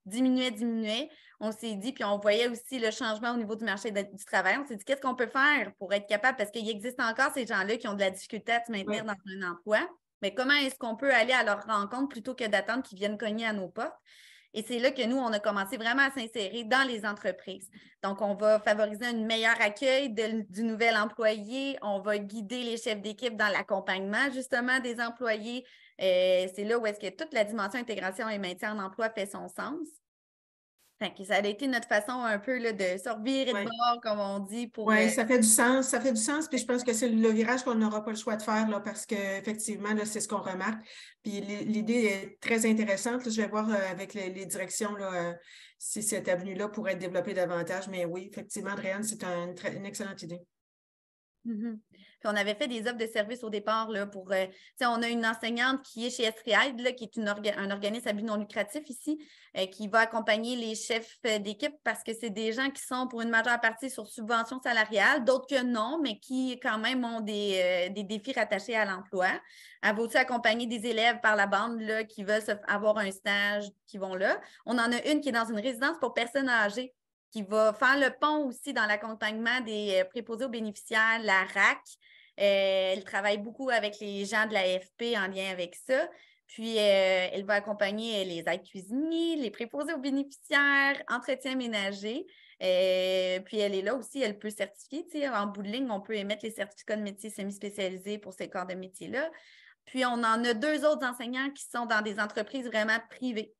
diminuait. On s'est dit, puis on voyait aussi le changement au niveau du marché du travail. On s'est dit, qu'est-ce qu'on peut faire pour être capable, parce qu'il existe encore ces gens-là qui ont de la difficulté à se maintenir dans un emploi, mais comment est-ce qu'on peut aller à leur rencontre plutôt que d'attendre qu'ils viennent cogner à nos portes? Et c'est là que nous, on a commencé vraiment à s'insérer dans les entreprises. Donc, on va favoriser un meilleur accueil du nouvel employé. On va guider les chefs d'équipe dans l'accompagnement, justement, des employés. C'est là où est-ce que toute la dimension intégration et maintien en emploi fait son sens. Fait que ça a été notre façon un peu là, de se revirer de bord, comme on dit. Oui, ça fait du sens. Ça fait du sens. Puis je pense que c'est le virage qu'on n'aura pas le choix de faire là, parce qu'effectivement, c'est ce qu'on remarque. Puis l'idée est très intéressante. Là, je vais voir avec les directions là, si cette avenue-là pourrait être développée davantage. Mais oui, effectivement, Adrienne, c'est une excellente idée. Mm-hmm. Puis on avait fait des offres de services au départ là, pour. On a une enseignante qui est chez Estriaide, là, qui est un organisme à but non lucratif ici, qui va accompagner les chefs d'équipe parce que c'est des gens qui sont pour une majeure partie sur subvention salariale, d'autres que non, mais qui quand même ont des défis rattachés à l'emploi. Elle va aussi accompagner des élèves par la bande là, qui veulent avoir un stage, qui vont là. On en a une qui est dans une résidence pour personnes âgées, qui va faire le pont aussi dans l'accompagnement des préposés aux bénéficiaires, la RAC. Elle travaille beaucoup avec les gens de l'AFP en lien avec ça. Puis, elle va accompagner les aides cuisiniers, les préposés aux bénéficiaires, entretien ménager. Puis, elle est là aussi, elle peut certifier. En bout de ligne, on peut émettre les certificats de métier semi-spécialisés pour ces corps de métier-là. Puis, on en a 2 autres enseignants qui sont dans des entreprises vraiment privées.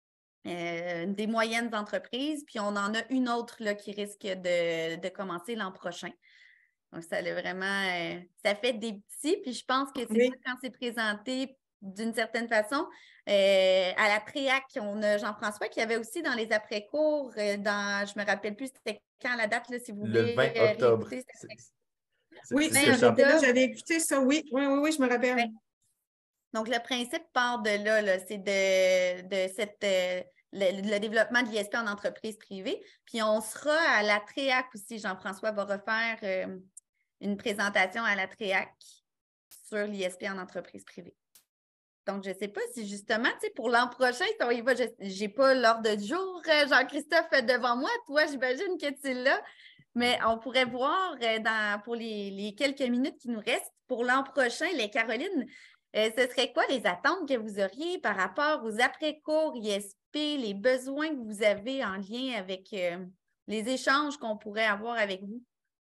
Des moyennes entreprises, puis on en a une autre là, qui risque de commencer l'an prochain. Donc, ça a vraiment, ça fait des petits, puis je pense que c'est ça quand c'est présenté d'une certaine façon. À la Préac, on a Jean-François qui avait aussi dans les après-cours, je ne me rappelle plus c'était quand la date, là, si vous voulez. Le 20 octobre. Oui, j'avais écouté ça, oui, je me rappelle. Ouais. Donc, le principe part de là c'est de cette... le développement de l'ISP en entreprise privée. Puis, on sera à la TREAC aussi. Jean-François va refaire une présentation à la TREAC sur l'ISP en entreprise privée. Donc, je ne sais pas si justement, pour l'an prochain, je n'ai pas l'ordre du jour, Jean-Christophe, devant moi. Toi, j'imagine que tu l'as. Mais on pourrait voir pour les quelques minutes qui nous restent, pour l'an prochain, les Carolines, ce serait quoi les attentes que vous auriez par rapport aux après-cours ISP, les besoins que vous avez en lien avec les échanges qu'on pourrait avoir avec vous?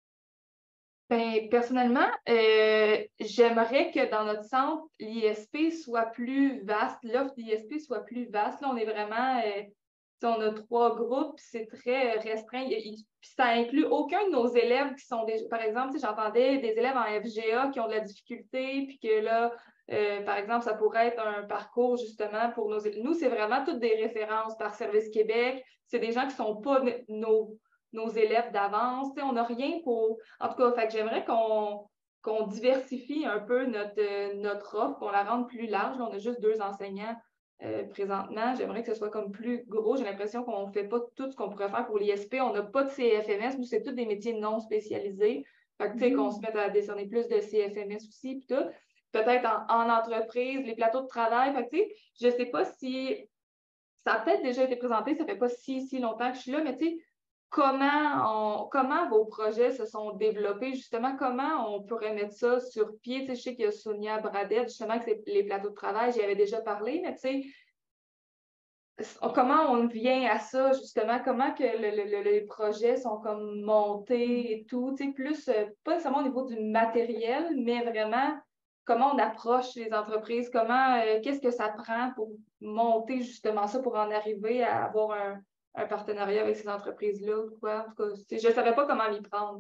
Bien, personnellement, j'aimerais que dans notre centre, l'ISP soit plus vaste, l'offre d'ISP soit plus vaste. Là, on est vraiment, on a 3 groupes, c'est très restreint. Puis ça inclut aucun de nos élèves qui sont des, par exemple, j'entendais des élèves en FGA qui ont de la difficulté, puis que là, par exemple, ça pourrait être un parcours justement pour nos élèves. Nous, c'est vraiment toutes des références par Service Québec. C'est des gens qui ne sont pas nos élèves d'avance. On n'a rien pour... En tout cas, fait que j'aimerais qu'on diversifie un peu notre offre, qu'on la rende plus large. Là, on a juste 2 enseignants présentement. J'aimerais que ce soit comme plus gros. J'ai l'impression qu'on ne fait pas tout ce qu'on pourrait faire pour l'ISP. On n'a pas de CFMS. Nous, c'est tous des métiers non spécialisés. Fait que, tu sais, qu'on se mette à décerner plus de CFMS aussi, puis tout. Peut-être en entreprise, les plateaux de travail. Fait que, tu sais, je ne sais pas si... Ça a peut-être déjà été présenté, ça ne fait pas si longtemps que je suis là, mais tu sais, comment vos projets se sont développés, justement, comment on pourrait mettre ça sur pied? Tu sais, je sais qu'il y a Sonia Bradette, justement, que c'est les plateaux de travail, j'y avais déjà parlé, mais tu sais, comment on vient à ça, justement, comment que les projets sont comme montés et tout, tu sais, plus, pas nécessairement au niveau du matériel, mais vraiment comment on approche les entreprises, qu'est-ce que ça prend pour monter justement ça, pour en arriver à avoir un partenariat avec ces entreprises-là ou quoi. En tout cas, je ne savais pas comment m'y prendre.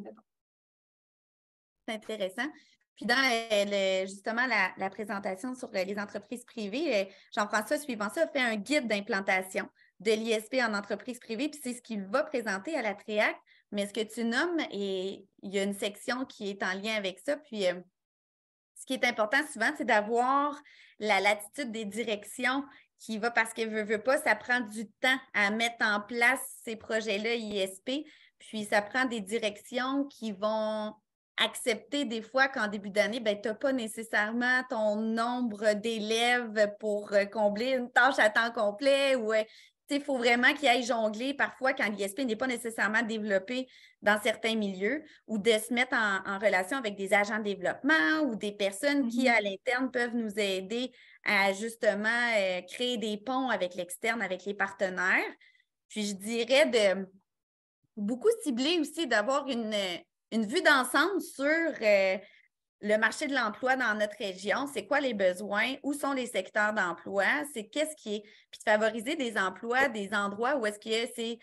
C'est intéressant. Puis dans justement la présentation sur les entreprises privées, Jean-François, suivant ça, a fait un guide d'implantation de l'ISP en entreprise privée, puis c'est ce qu'il va présenter à la TREAC. Mais ce que tu nommes, et il y a une section qui est en lien avec ça. Puis ce qui est important souvent, c'est d'avoir la latitude des directions qui va, parce que veut pas, ça prend du temps à mettre en place ces projets-là ISP. Puis ça prend des directions qui vont accepter des fois qu'en début d'année, tu n'as pas nécessairement ton nombre d'élèves pour combler une tâche à temps complet ou il faut vraiment qu'ils aillent jongler parfois quand l'ISP n'est pas nécessairement développé dans certains milieux ou de se mettre en relation avec des agents de développement ou des personnes qui, à l'interne, peuvent nous aider à justement créer des ponts avec l'externe, avec les partenaires. Puis je dirais de beaucoup cibler aussi, d'avoir une vue d'ensemble sur le marché de l'emploi dans notre région, c'est quoi les besoins, où sont les secteurs d'emploi, c'est qu'est-ce qui est, puis de favoriser des emplois, des endroits où est-ce que c'est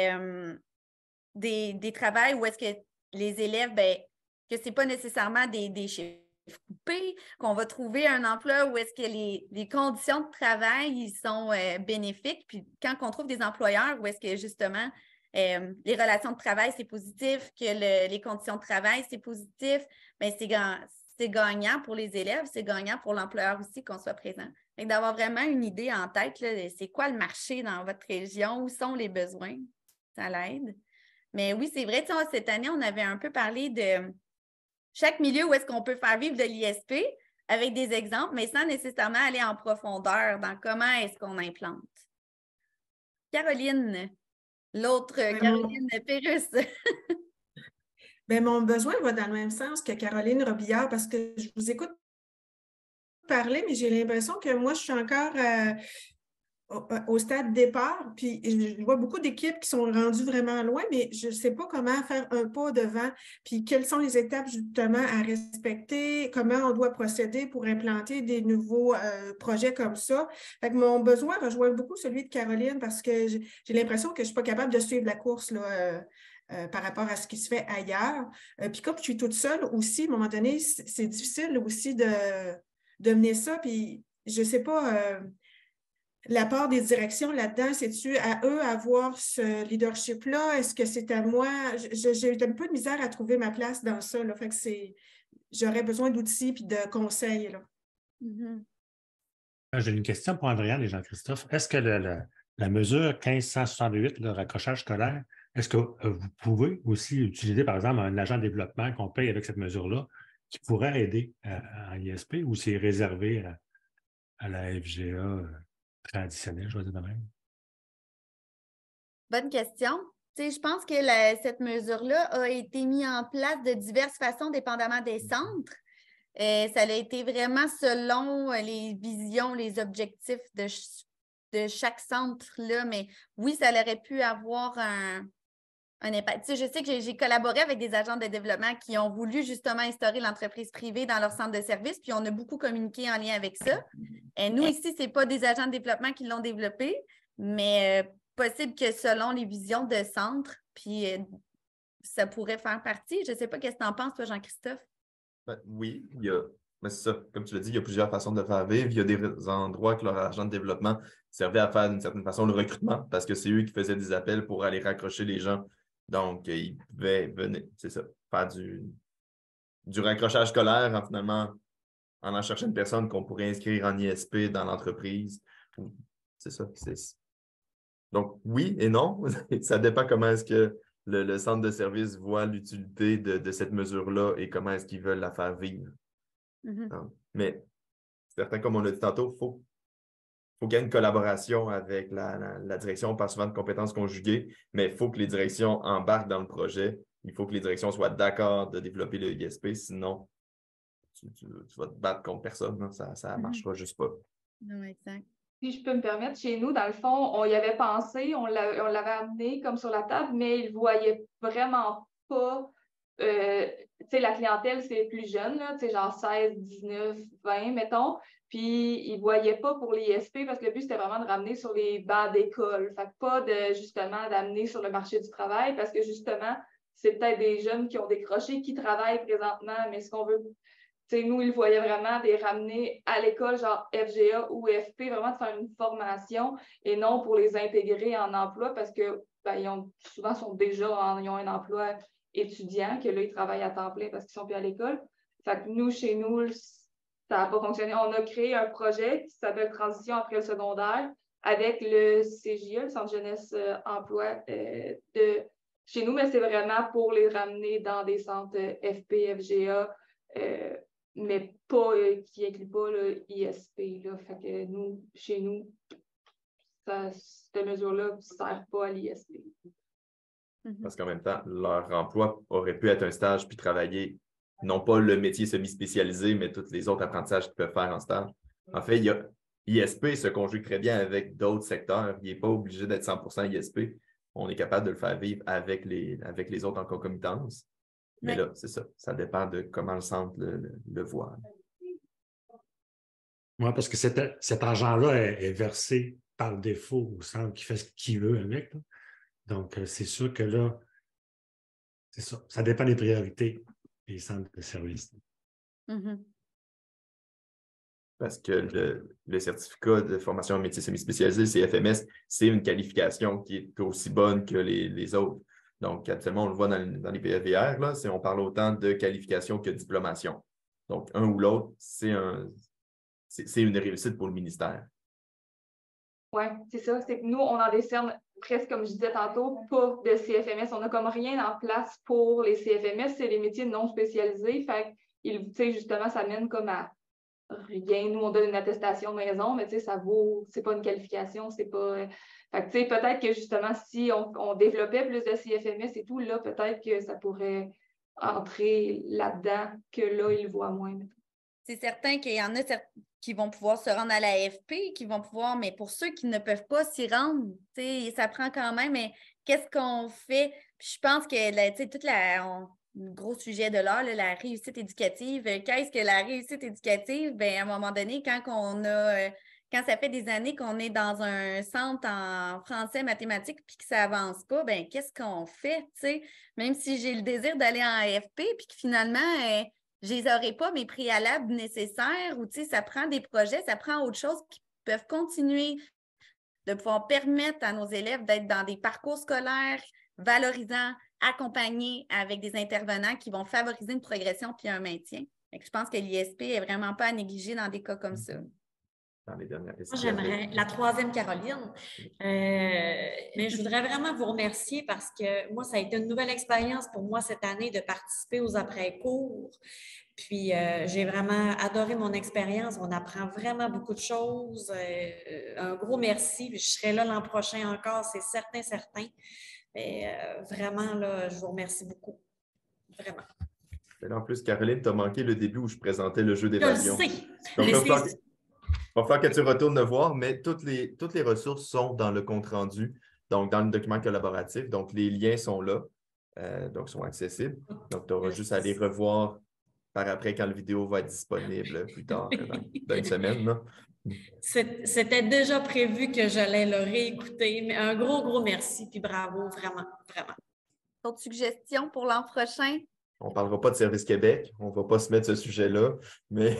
des travails où est-ce que les élèves, bien, que ce n'est pas nécessairement des chiffres coupés, qu'on va trouver un emploi où est-ce que les conditions de travail ils sont bénéfiques, puis quand on trouve des employeurs où est-ce que justement les relations de travail, c'est positif, que les conditions de travail, c'est positif, bien, c'est gagnant pour les élèves, c'est gagnant pour l'employeur aussi qu'on soit présent. Donc, d'avoir vraiment une idée en tête, là, c'est quoi le marché dans votre région, où sont les besoins, ça l'aide. Mais oui, c'est vrai, cette année, on avait un peu parlé de chaque milieu où est-ce qu'on peut faire vivre de l'ISP avec des exemples, mais sans nécessairement aller en profondeur dans comment est-ce qu'on implante. Caroline. L'autre, Caroline Pérusse. Bien, mon besoin va dans le même sens que Caroline Robillard parce que je vous écoute parler, mais j'ai l'impression que moi, je suis encore au stade départ, puis je vois beaucoup d'équipes qui sont rendues vraiment loin, mais je ne sais pas comment faire un pas devant, puis quelles sont les étapes justement à respecter, comment on doit procéder pour implanter des nouveaux projets comme ça. Fait que mon besoin rejoint beaucoup celui de Caroline parce que j'ai l'impression que je ne suis pas capable de suivre la course là, par rapport à ce qui se fait ailleurs. Puis comme je suis toute seule aussi, à un moment donné, c'est difficile aussi de mener ça, puis je ne sais pas... La part des directions là-dedans, c'est-tu à eux avoir ce leadership-là? Est-ce que c'est à moi? J'ai un peu de misère à trouver ma place dans ça. Là. Fait que j'aurais besoin d'outils et de conseils. Là. J'ai une question pour Andréane et Jean-Christophe. Est-ce que la mesure 1568, le raccrochage scolaire, est-ce que vous pouvez aussi utiliser, par exemple, un agent de développement qu'on paye avec cette mesure-là qui pourrait aider en ISP ou c'est réservé à la FGA traditionnelle, je vais dire de même? Bonne question. Je pense que cette mesure-là a été mise en place de diverses façons, dépendamment des centres. Ça a été vraiment selon les visions, les objectifs de chaque centre-là. Mais oui, ça aurait pu avoir un impact. Je sais que j'ai collaboré avec des agents de développement qui ont voulu justement instaurer l'entreprise privée dans leur centre de service, puis on a beaucoup communiqué en lien avec ça. Nous, ici, ce n'est pas des agents de développement qui l'ont développé, mais possible que selon les visions de centre, puis ça pourrait faire partie. Je ne sais pas, qu'est-ce que tu en penses, toi, Jean-Christophe? Ben, oui, mais c'est ça, comme tu l'as dit, il y a plusieurs façons de le faire vivre. Il y a des endroits que leur agent de développement servait à faire d'une certaine façon le recrutement parce que c'est eux qui faisaient des appels pour aller raccrocher les gens. Donc, ils pouvaient venir, c'est ça, faire du raccrochage scolaire en allant chercher une personne qu'on pourrait inscrire en ISP dans l'entreprise. C'est ça. Donc, oui et non. Ça dépend comment est-ce que le centre de service voit l'utilité de cette mesure-là et comment est-ce qu'ils veulent la faire vivre. Mais certains, comme on l'a dit tantôt, il faut qu'il y ait une collaboration avec la direction. On parle souvent de compétences conjuguées, mais il faut que les directions embarquent dans le projet. Il faut que les directions soient d'accord de développer le ISP, sinon tu vas te battre contre personne. Hein? Ça ne marchera juste pas. Non, exact. Si je peux me permettre, chez nous, dans le fond, on y avait pensé, on l'avait amené comme sur la table, mais ils ne voyaient vraiment pas. Tu sais, la clientèle, c'est plus jeune, là, tu sais, genre 16, 19, 20, mettons. Puis, ils ne voyaient pas pour l'ISP parce que le but, c'était vraiment de ramener sur les bancs d'école. Fait que pas justement, d'amener sur le marché du travail parce que justement, c'est peut-être des jeunes qui ont décroché, qui travaillent présentement, mais ce qu'on veut. T'sais, nous, ils voyaient vraiment des ramener à l'école, genre FGA ou FP, vraiment de faire une formation et non pour les intégrer en emploi parce que souvent ils ont un emploi étudiant, que là, ils travaillent à temps plein parce qu'ils sont plus à l'école. Fait que nous, chez nous, ça n'a pas fonctionné. On a créé un projet qui s'appelle Transition après le secondaire avec le CJE, le Centre jeunesse emploi de chez nous, mais c'est vraiment pour les ramener dans des centres FP, FGA, mais pas qui inclut pas le ISP. Là. Fait que chez nous, cette mesure-là ne sert pas à l'ISP. Parce qu'en même temps, leur emploi aurait pu être un stage puis travailler, non pas le métier semi-spécialisé, mais tous les autres apprentissages qu'ils peuvent faire en stage. En fait, ISP se conjugue très bien avec d'autres secteurs. Il n'est pas obligé d'être 100% ISP. On est capable de le faire vivre avec les autres en concomitance. Mais là, c'est ça. Ça dépend de comment le centre le voit. Oui, parce que cet argent-là est versé par défaut au centre qui fait ce qu'il veut avec. Là. Donc, c'est sûr que là, c'est ça. Ça dépend des priorités des centres de services. Parce que le certificat de formation en métier semi-spécialisé, CFMS, c'est une qualification qui est aussi bonne que les autres. Donc, actuellement, on le voit dans les PEVR, là, on parle autant de qualification que de diplomation. Donc, un ou l'autre, c'est une réussite pour le ministère. Oui, c'est ça. C'est que nous, on en décerne presque, comme je disais tantôt, pas de CFMS. On n'a comme rien en place pour les CFMS. C'est les métiers non spécialisés. Fait que, justement, ça mène comme à rien. Nous, on donne une attestation maison, mais ça vaut, c'est pas une qualification, c'est pas. Fait que, peut-être que justement, si on développait plus de CFMS et tout, là, peut-être que ça pourrait entrer là-dedans, que là, ils le voient moins. C'est certain qu'il y en a qui vont pouvoir se rendre à l'AFP, qui vont pouvoir, mais pour ceux qui ne peuvent pas s'y rendre, ça prend quand même, mais qu'est-ce qu'on fait? Puis je pense que le gros sujet de l'heure, la réussite éducative. Qu'est-ce que la réussite éducative? Bien, à un moment donné, quand ça fait des années qu'on est dans un centre en français, mathématiques, puis que ça avance pas, bien, qu'est-ce qu'on fait? T'sais? Même si j'ai le désir d'aller en AFP, puis que finalement, je les aurai pas mes préalables nécessaires, ou ça prend des projets, ça prend autre chose qui peuvent continuer de pouvoir permettre à nos élèves d'être dans des parcours scolaires valorisants, accompagnés avec des intervenants qui vont favoriser une progression puis un maintien. Donc, je pense que l'ISP n'est vraiment pas à négliger dans des cas comme ça. Dans les dernières Moi, j'aimerais la troisième, Caroline. Mais je voudrais vraiment vous remercier parce que moi, ça a été une nouvelle expérience pour moi cette année de participer aux après-cours. Puis, j'ai vraiment adoré mon expérience. On apprend vraiment beaucoup de choses. Un gros merci. Puis je serai là l'an prochain encore, c'est certain. Mais vraiment, là, je vous remercie beaucoup. Vraiment. Mais là, en plus, Caroline, tu as manqué le début où je présentais le jeu d'évasion. Je le sais. Donc, il va falloir que tu retournes le voir, mais toutes les ressources sont dans le compte-rendu, donc dans le document collaboratif. Donc, les liens sont là, donc sont accessibles. Donc, tu auras juste à les revoir par après quand la vidéo va être disponible plus tard, dans une semaine. Là. C'était déjà prévu que j'allais le réécouter, mais un gros merci, puis bravo, vraiment. D'autres suggestions pour l'an prochain? On ne parlera pas de Service Québec, on ne va pas se mettre ce sujet-là, mais...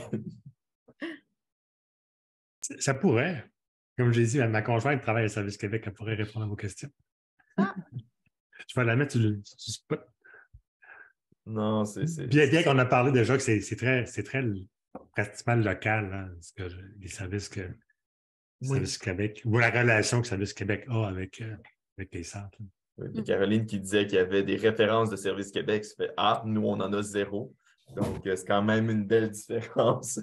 Ça pourrait. Comme j'ai dit, ma conjointe travaille au Service Québec, elle pourrait répondre à vos questions. Ah. Je vais la mettre sur le spot. Non, c'est... Bien qu'on a parlé déjà que c'est très pratiquement local, hein, les services Service Québec, ou la relation que Service Québec a avec les centres. Oui, mais Caroline qui disait qu'il y avait des références de Service Québec, ça fait « Ah, nous, on en a 0. » Donc, c'est quand même une belle différence.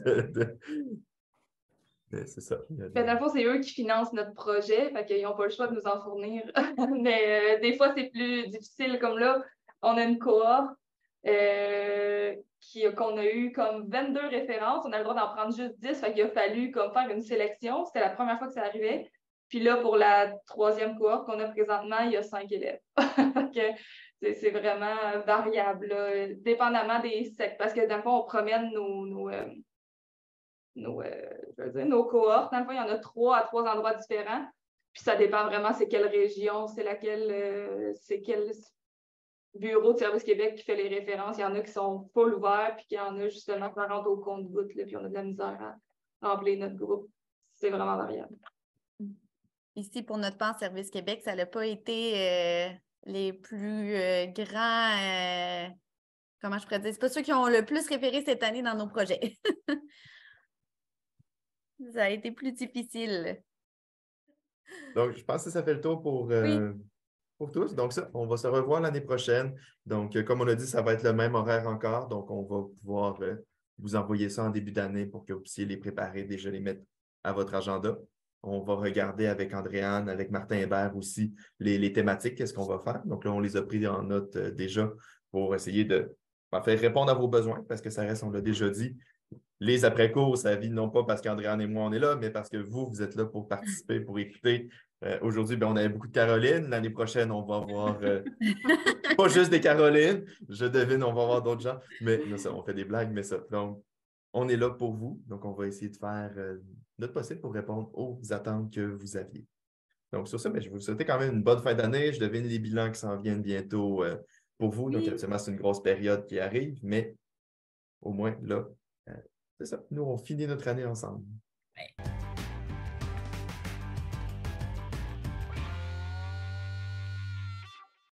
C'est ça. Dans le fond, c'est eux qui financent notre projet, fait qu'ils n'ont pas le choix de nous en fournir. Mais des fois, c'est plus difficile. Comme là, on a une cohorte qu'on a eu comme 22 références. On a le droit d'en prendre juste 10, fait qu'il a fallu comme faire une sélection. C'était la première fois que ça arrivait. Puis là, pour la troisième cohorte qu'on a présentement, il y a 5 élèves. C'est vraiment variable, là, dépendamment des sectes. Parce que dans le fond, on promène nos cohortes. Dans le fond, il y en a 3 à 3 endroits différents. Puis ça dépend vraiment c'est quelle région, c'est quel bureau de Service Québec qui fait les références. Il y en a qui sont full ouverts, puis il y en a justement qui rentrent au compte-gouttes, puis on a de la misère à remplir notre groupe. C'est vraiment variable. Ici, pour notre part, Service Québec, ça n'a pas été les plus grands... comment je pourrais dire? C'est pas ceux qui ont le plus référé cette année dans nos projets. Ça a été plus difficile. Donc, je pense que ça fait le tour pour tous. Donc, ça, on va se revoir l'année prochaine. Donc, comme on a dit, ça va être le même horaire encore. Donc, on va pouvoir vous envoyer ça en début d'année pour que vous puissiez les préparer, déjà les mettre à votre agenda. On va regarder avec Andréane, avec Martin Hébert aussi, les thématiques, qu'est-ce qu'on va faire. Donc là, on les a pris en note déjà pour essayer de répondre à vos besoins, parce que ça reste, on l'a déjà dit, les après-cours, ça vit non pas parce qu'Andréane et moi, on est là, mais parce que vous êtes là pour participer, pour écouter. Aujourd'hui, on avait beaucoup de Caroline. L'année prochaine, on va avoir pas juste des Carolines. Je devine, on va avoir d'autres gens. Mais non, ça, on fait des blagues, mais ça. Donc, on est là pour vous. Donc, on va essayer de faire notre possible pour répondre aux attentes que vous aviez. Donc, sur ça, je vous souhaite quand même une bonne fin d'année. Je devine les bilans qui s'en viennent bientôt pour vous. Donc, absolument, c'est une grosse période qui arrive, mais au moins, là, c'est ça. Nous, on finit notre année ensemble. Ouais.